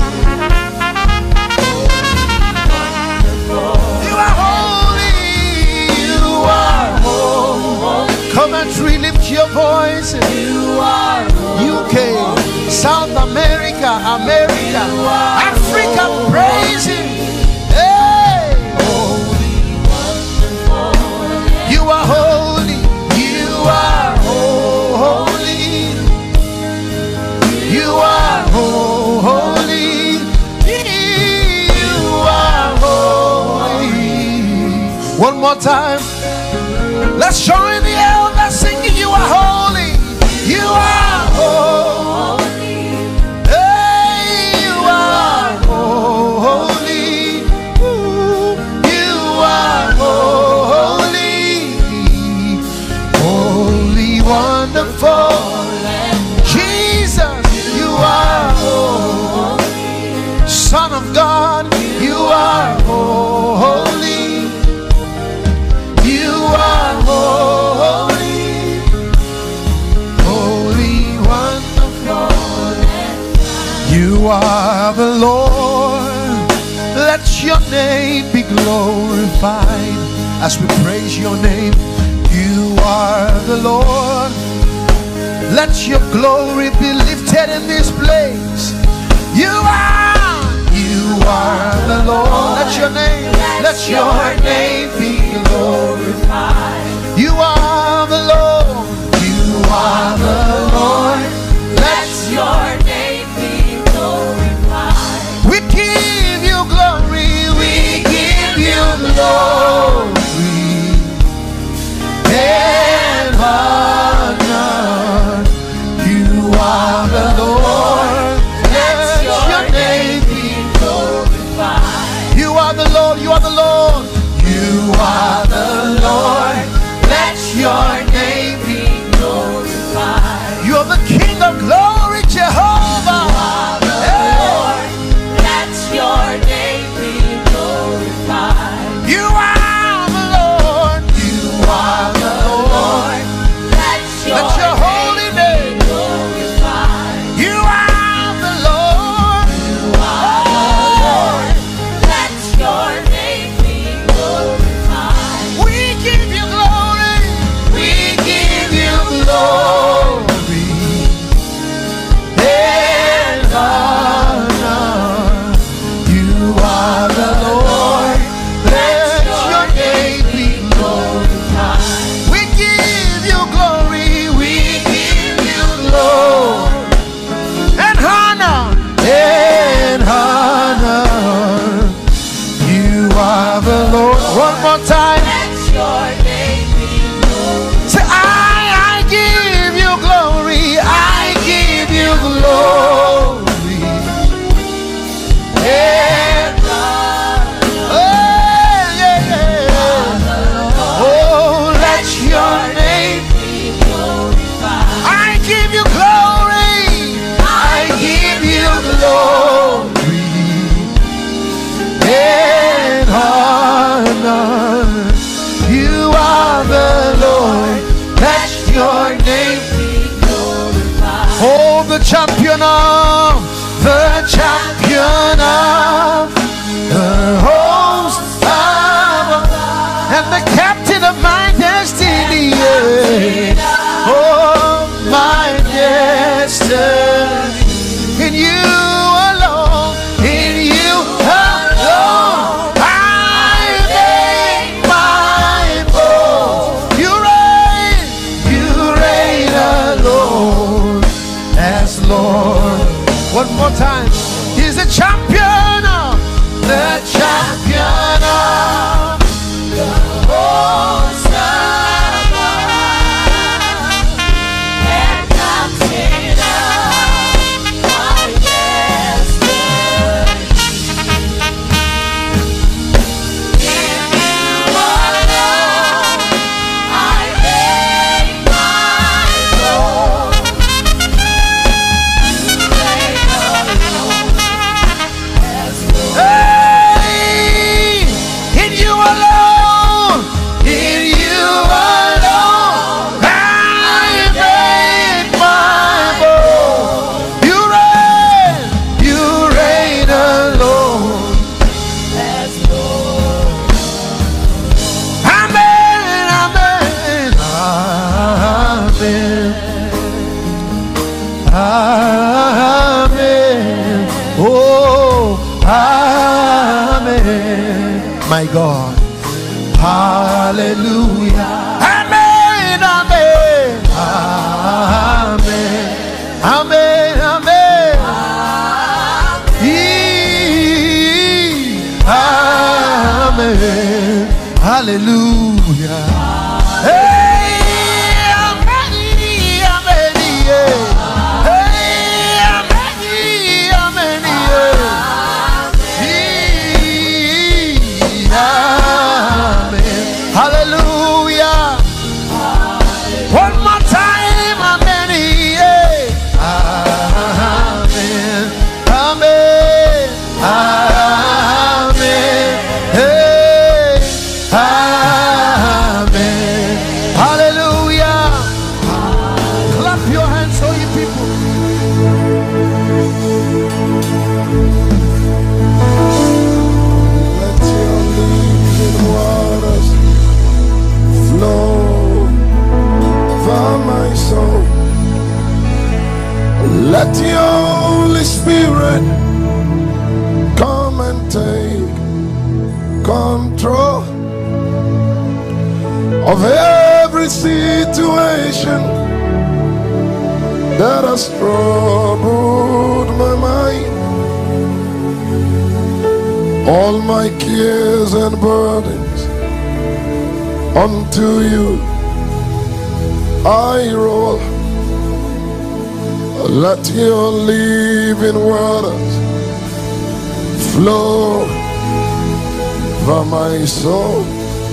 You are holy. You are holy. Come and lift your voice. You are UK, South America, America, Africa, praise Him. Hey, holy, wonderful. You are holy. You are holy. You are holy. You are holy. One more time. Let's join the elders singing. You are your name be glorified as we praise your name. You are the Lord. Let your glory be lifted in this place. You are the Lord. Let your name be glorified. You are the Lord. You are the Lord. Let your name be glorified. We give you glory. We give you glory and honor. You are the Lord. Let your name be glorified. You are the Lord. You are the Lord. You are the Lord. Let your name be glorified. You are the King of glory, Jehovah. You are the Lord. Let your name be glorified. You are the Lord. You are the Lord. Let your holy name be glorified. You are the Lord. You are the Lord. Let your name be glorified. We give you glory. We give you glory and honor. You are the Lord. Let your name be glorified. We give you glory. We give you glory and honor. And honor. You are the Lord. One more time. Let your name be glorified. Say, I give you glory. I give you glory and honor. Oh, yeah, yeah. Oh, let your name be glorified. I give you glory. I give you glory and honor. You are the Lord. Let your name be glorified. Oh, the champion of the host of and the captain of my destiny. Yeah. Oh, my destiny. In you alone, in you alone, I make my boast. You reign alone as Lord. One more time. He's the champion of the champion of the host of and captain of my destiny. In you alone, I make my boast. Hey, in you alone, I make my boast. You reign alone as Lord. Amen, amen, amen, amen. Oh, amen. My God. Hallelujah. Amen, amen. Amen. Amen, amen. Amen. Hallelujah. Hey, amen, amen, yeah. Hey, amen, amen, yeah. Amen. Hallelujah. my soul. Let your Holy Spirit come and take control of every situation that has troubled my mind. All my cares and burdens unto you I roll. Let your living waters flow from my soul.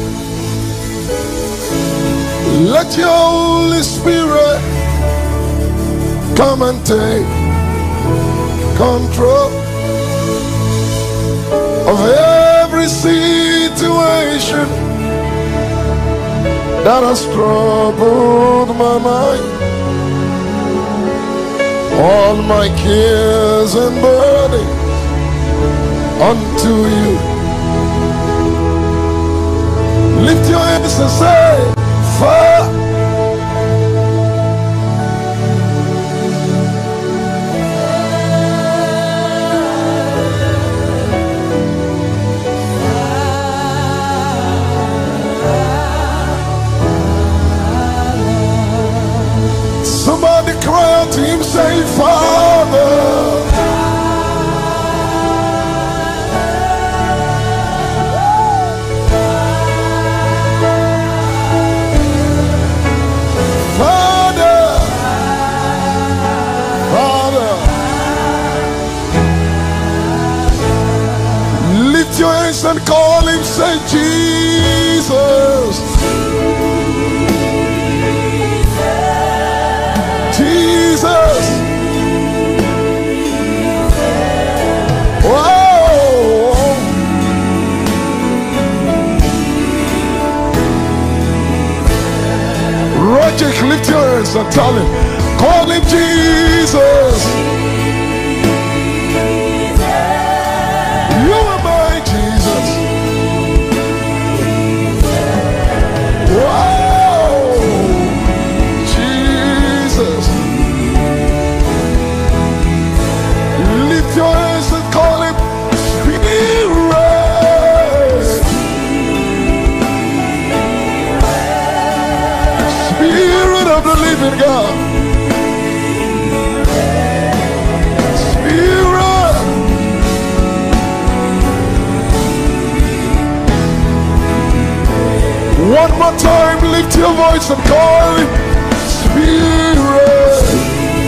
Let your Holy Spirit come and take control of every situation that has troubled my mind. All my cares and burdens unto you. Lift your hands and say, Father. Somebody cry out to him, say, Father. Father. Father. Lift your hands and call him, say, Jesus. Jesus. Whoa. Roger, lift your hands and tell him, call him Jesus. You are my Jesus. Wow. Jesus. Lift your hands and call him Spirit. Spirit of the living God. Spirit. One more time, lift your voice and call him Spirit.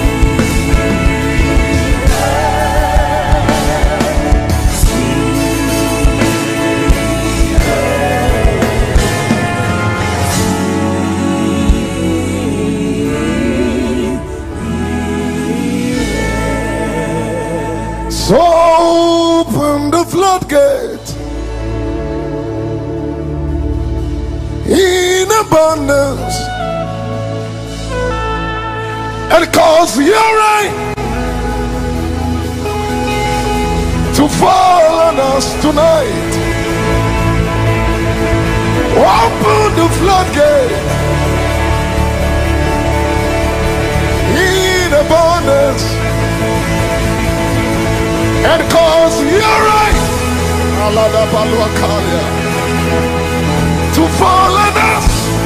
So open the floodgate in abundance and cause your rain to fall on us tonight. Open the floodgate in abundance and cause your rain to fall on us.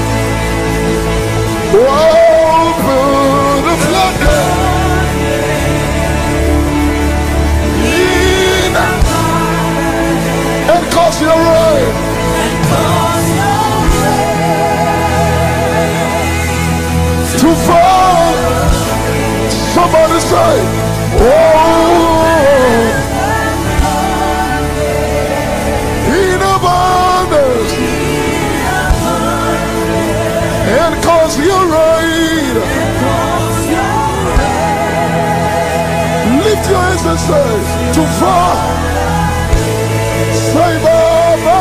Open the floodgate and cause your rain to fall. Somebody say, oh. And cause your rain. Lift your hands and say, to fall. Say, Baba.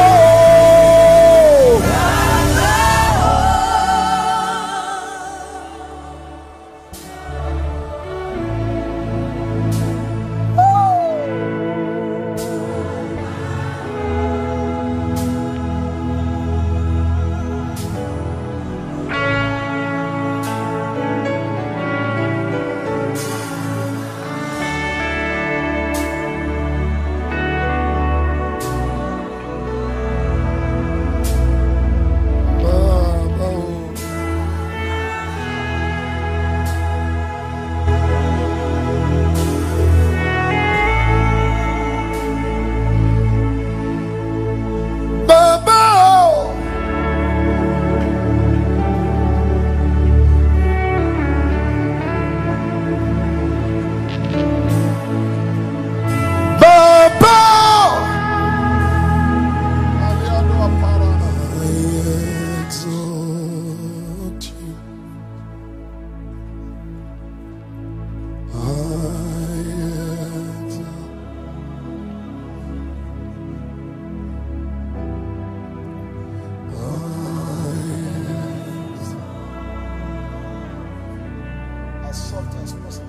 as soft as possible.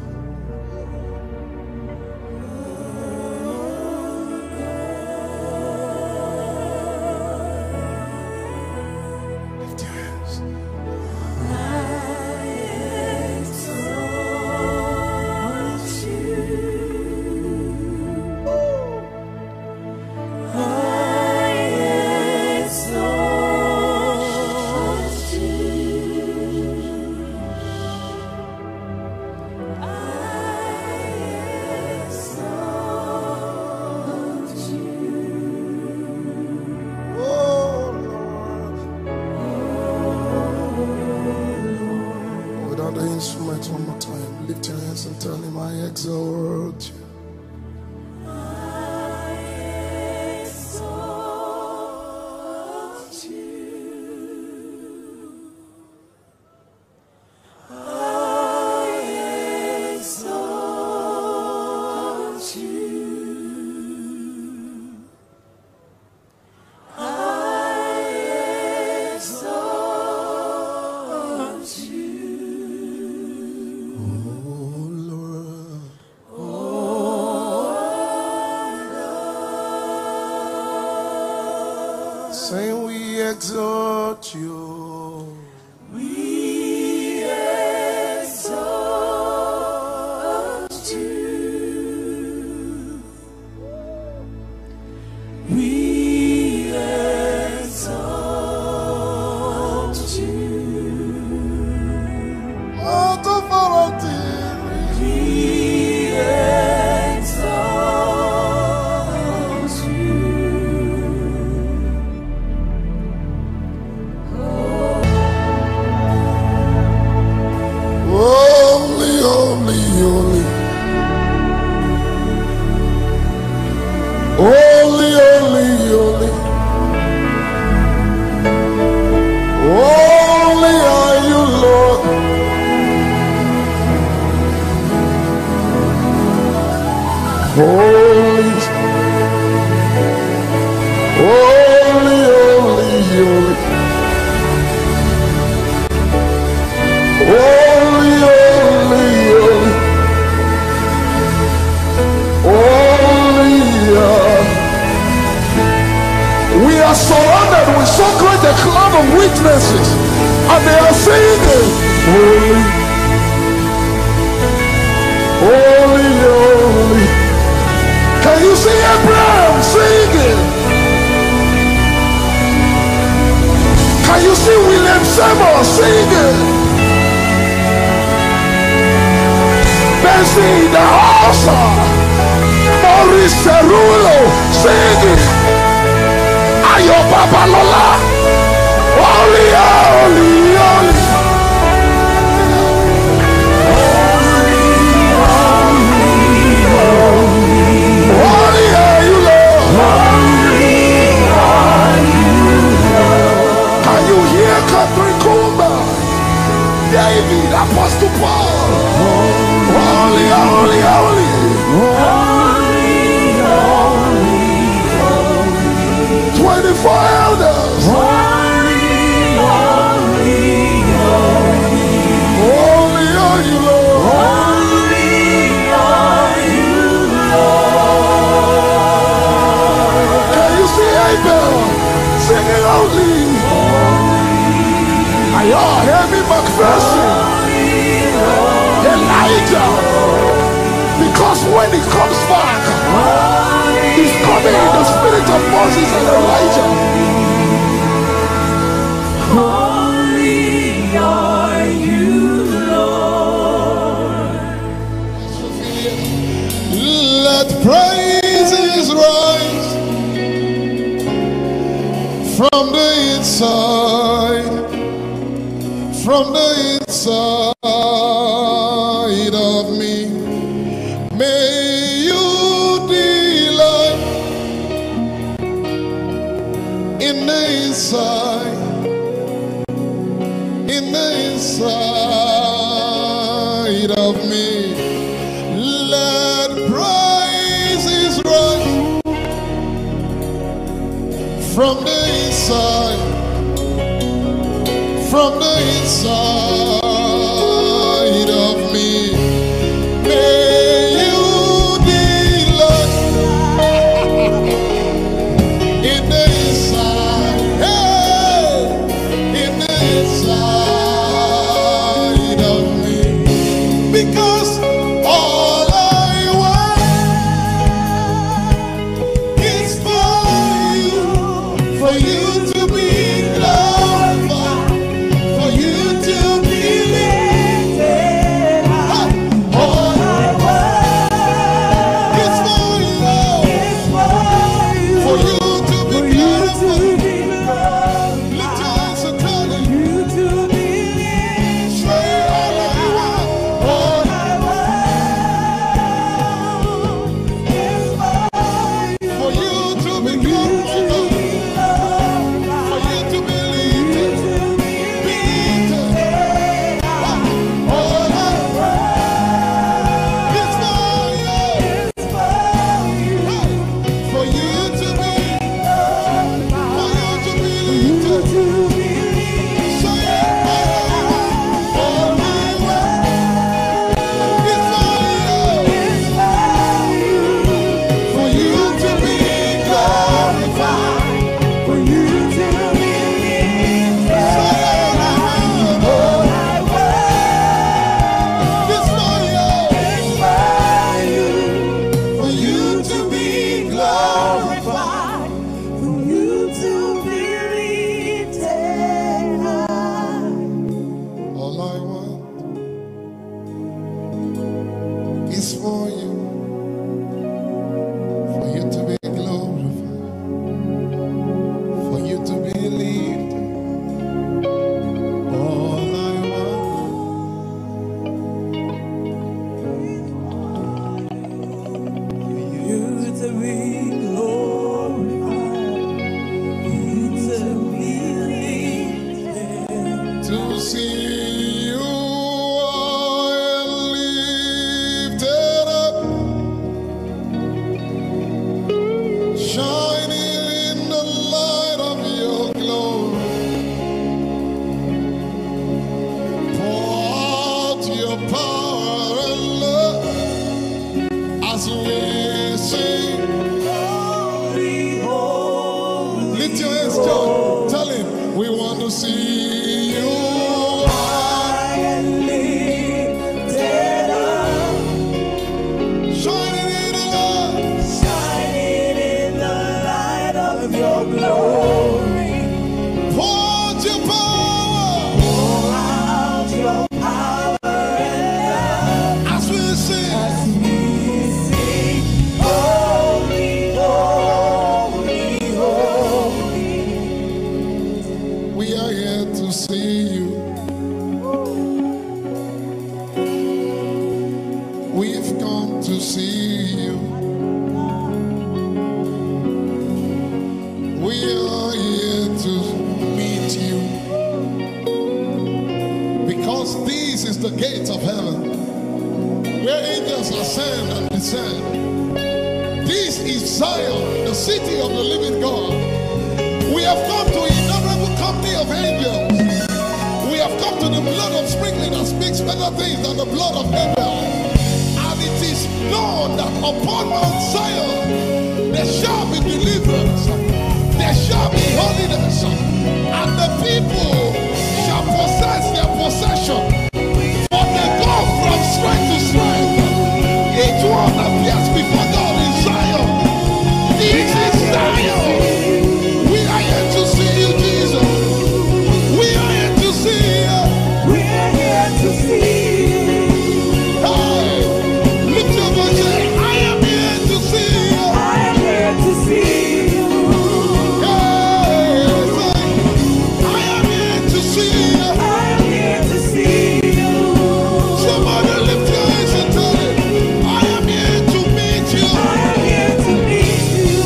Lift your hands. Without the instruments, one more time. Lift your hands and tell him, I exalt you. Saying we exalt you. We exalt you. We exalt you. Out of our tears, we exalt you. Holy, holy, holy. Holy, holy, holy. Holy are you, Lord. Holy, holy, holy, holy. Holy, holy, holy. Holy, we are surrounded with so great a cloud of witnesses, and they are singing, holy, holy, holy. Can you see Abraham singing? Can you see William Seymour singing? Bessie the Hossa, Maurice Cerulo singing, Ayo Babalola, holy, holy, holy. Holy are you, Lord. Can you hear Catherine Kumba, David, Apostle Paul? Holy, holy, holy. 24 elders. Holy are you, Lord. Can you see Abel singing holy? Are you hear me, McPherson? Elijah, because when he comes back, he's coming in the spirit of Moses and Elijah. Holy are you, Lord. Let praises rise from the inside, from the inside of me. May you delight in the inside, in the inside of me. Let praises rise from the inside, from the inside of me. before you, for you to be glorified, for you to be lifted. All I want, You to be glorified, you to be lifted. to see you high and lifted up, shining in the light of your glory. Pour out your power and love as we sing. Holy, holy, Lift your hands, John. Tell him we want to see you high, high and lifted up, shining in the light. shining in the light of your glory. Pour out your power Pour out your power and as we sing. love. We sing, holy, holy, holy. We are here to see you. We've come to see you. We are here to meet you. Because this is the gate of heaven, where angels ascend and descend. This is Zion, the city of the living God. We have come to innumerable company of angels. We have come to the blood of sprinkling that speaks better things than the blood of Abel. And it is known that upon Mount Zion there shall be deliverance, there shall be holiness, and the people shall possess their possession. For they go from strength to strength. Each one appears before God in Zion. This is Zion. We are here to see you, Jesus. We are here to see you. We're here to see you. Hey, lift your voice, say, I am here to see you. I'm here to see you. Hey, say, I am here to see you. I'm here to see you. Somebody lift your hands and tell it. I am here to meet you. I'm here to meet you.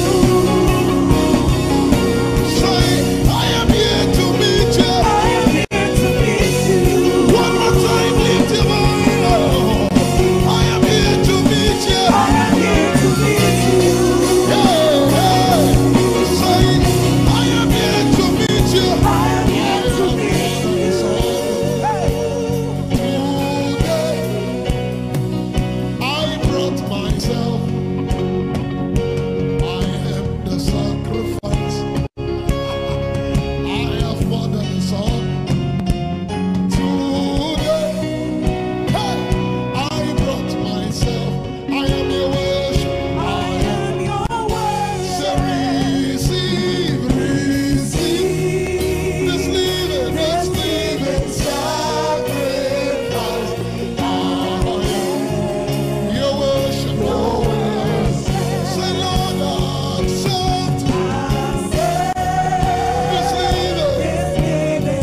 Say, I am here to meet you. I'm here to meet you. One more time, lift your voice. I am here to meet you. I'm here to meet you. Hey, hey. Say, I am here to meet you. I'm here to meet you. Today, I brought myself. I am the sacrifice. I have more than a song. Today, hey, I brought myself. I am your worship. I am your Say, worship. receive, receive this living sacrifice. I am your worship. Say, Lord, accept this living.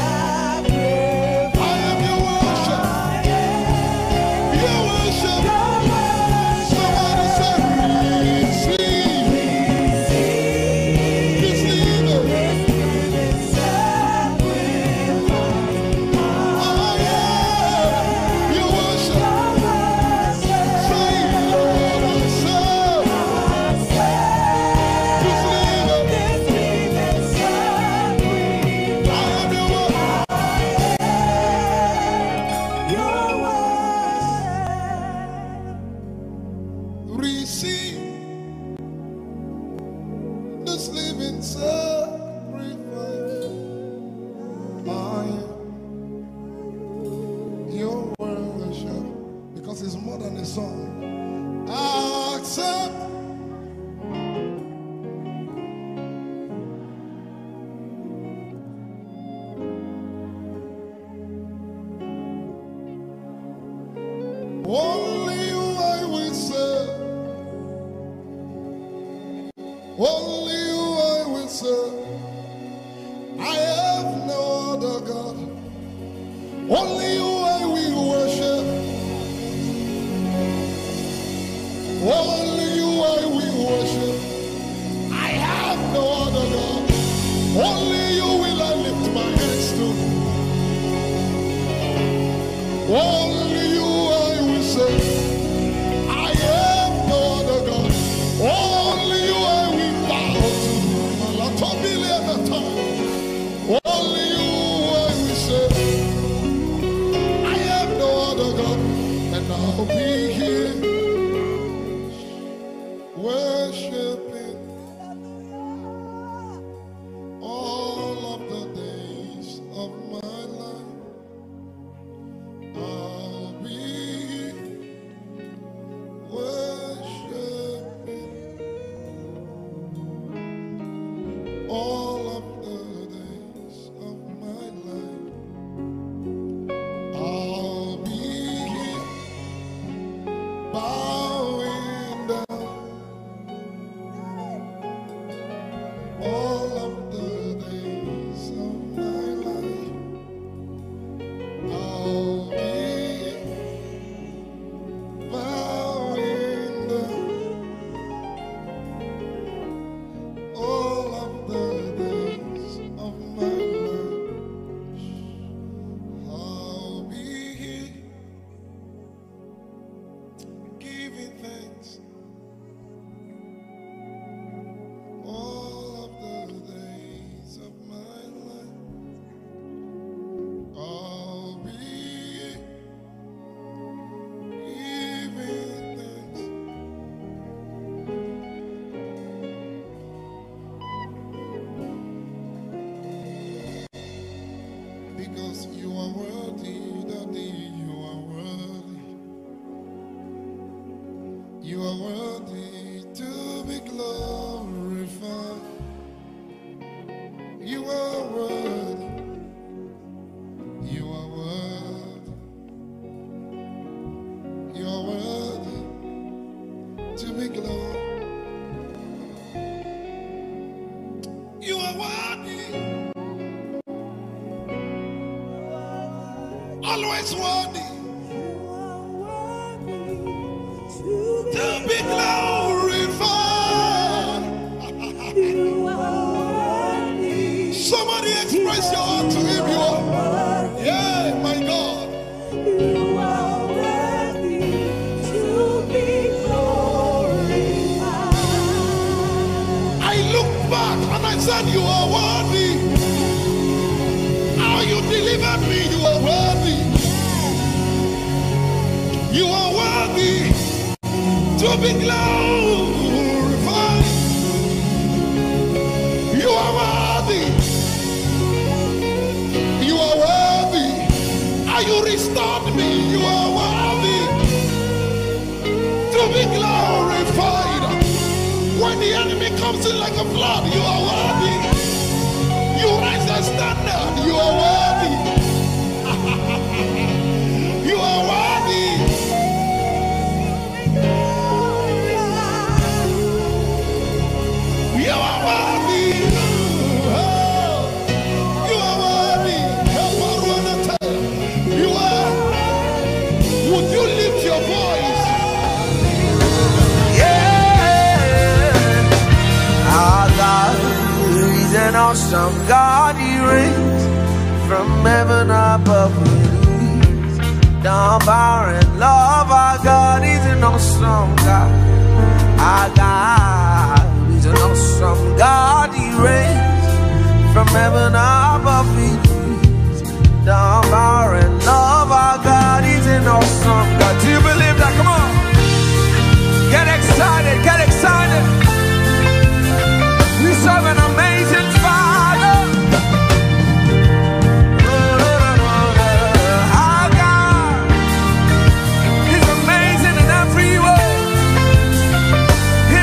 I am your worship. Your worship. Somebody say, receive this living. I am your worship. Say, Lord, accept this living. I am your worship. Receive this living sacrifice. I am your worship. Because it's more than a song. Accept. Only you I Only you I will serve. I have no other God. Only you I will worship. Only you I will worship. I have no other God. Only you will I lift my hands to. Only you I will serve. I have no other God. Only you I will bow to. Only you I will serve. I have no other God. And I'll be here worshiping all of the days of my life. I'll be worshiping all of the days of my life. I'll be bowing down all of the days of my life. I'll be bowing down all of the days of my life. I'll be giving thanks all of the days of my life. I'll be giving thanks. Because you are worthy, Daddy, you are worthy. You are worthy to be glorified. You are worthy. You are worthy. You are worthy to be glorified. You are worthy. Always worthy to be glorified. Somebody express your heart to him. You are, yeah, my God. I look back and I said, you are worthy. How you delivered me, you are worthy. You are worthy to be glorified. You are worthy. You are worthy. How you restored me, you are worthy to be glorified. When the enemy comes in like a flood, you are worthy. You raise the standard, you are worthy. You are worthy. You are worthy. Oh, you are worthy. You are. Would you lift your voice? Yeah, our God is an awesome God. He reigns from heaven above with ease. Down power and love. Our God is an awesome God. Our God is an awesome God. He reigns from heaven above with ease. Down power and love. Our God is an awesome God. Do you believe that? Come on. Get excited, get excited. We serve an amazing Father. Our God is amazing in every way.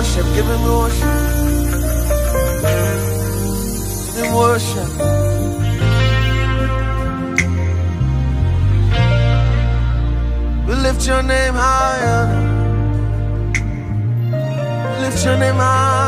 worship, give him worship. Give him worship. We lift your name higher. Lift your name high.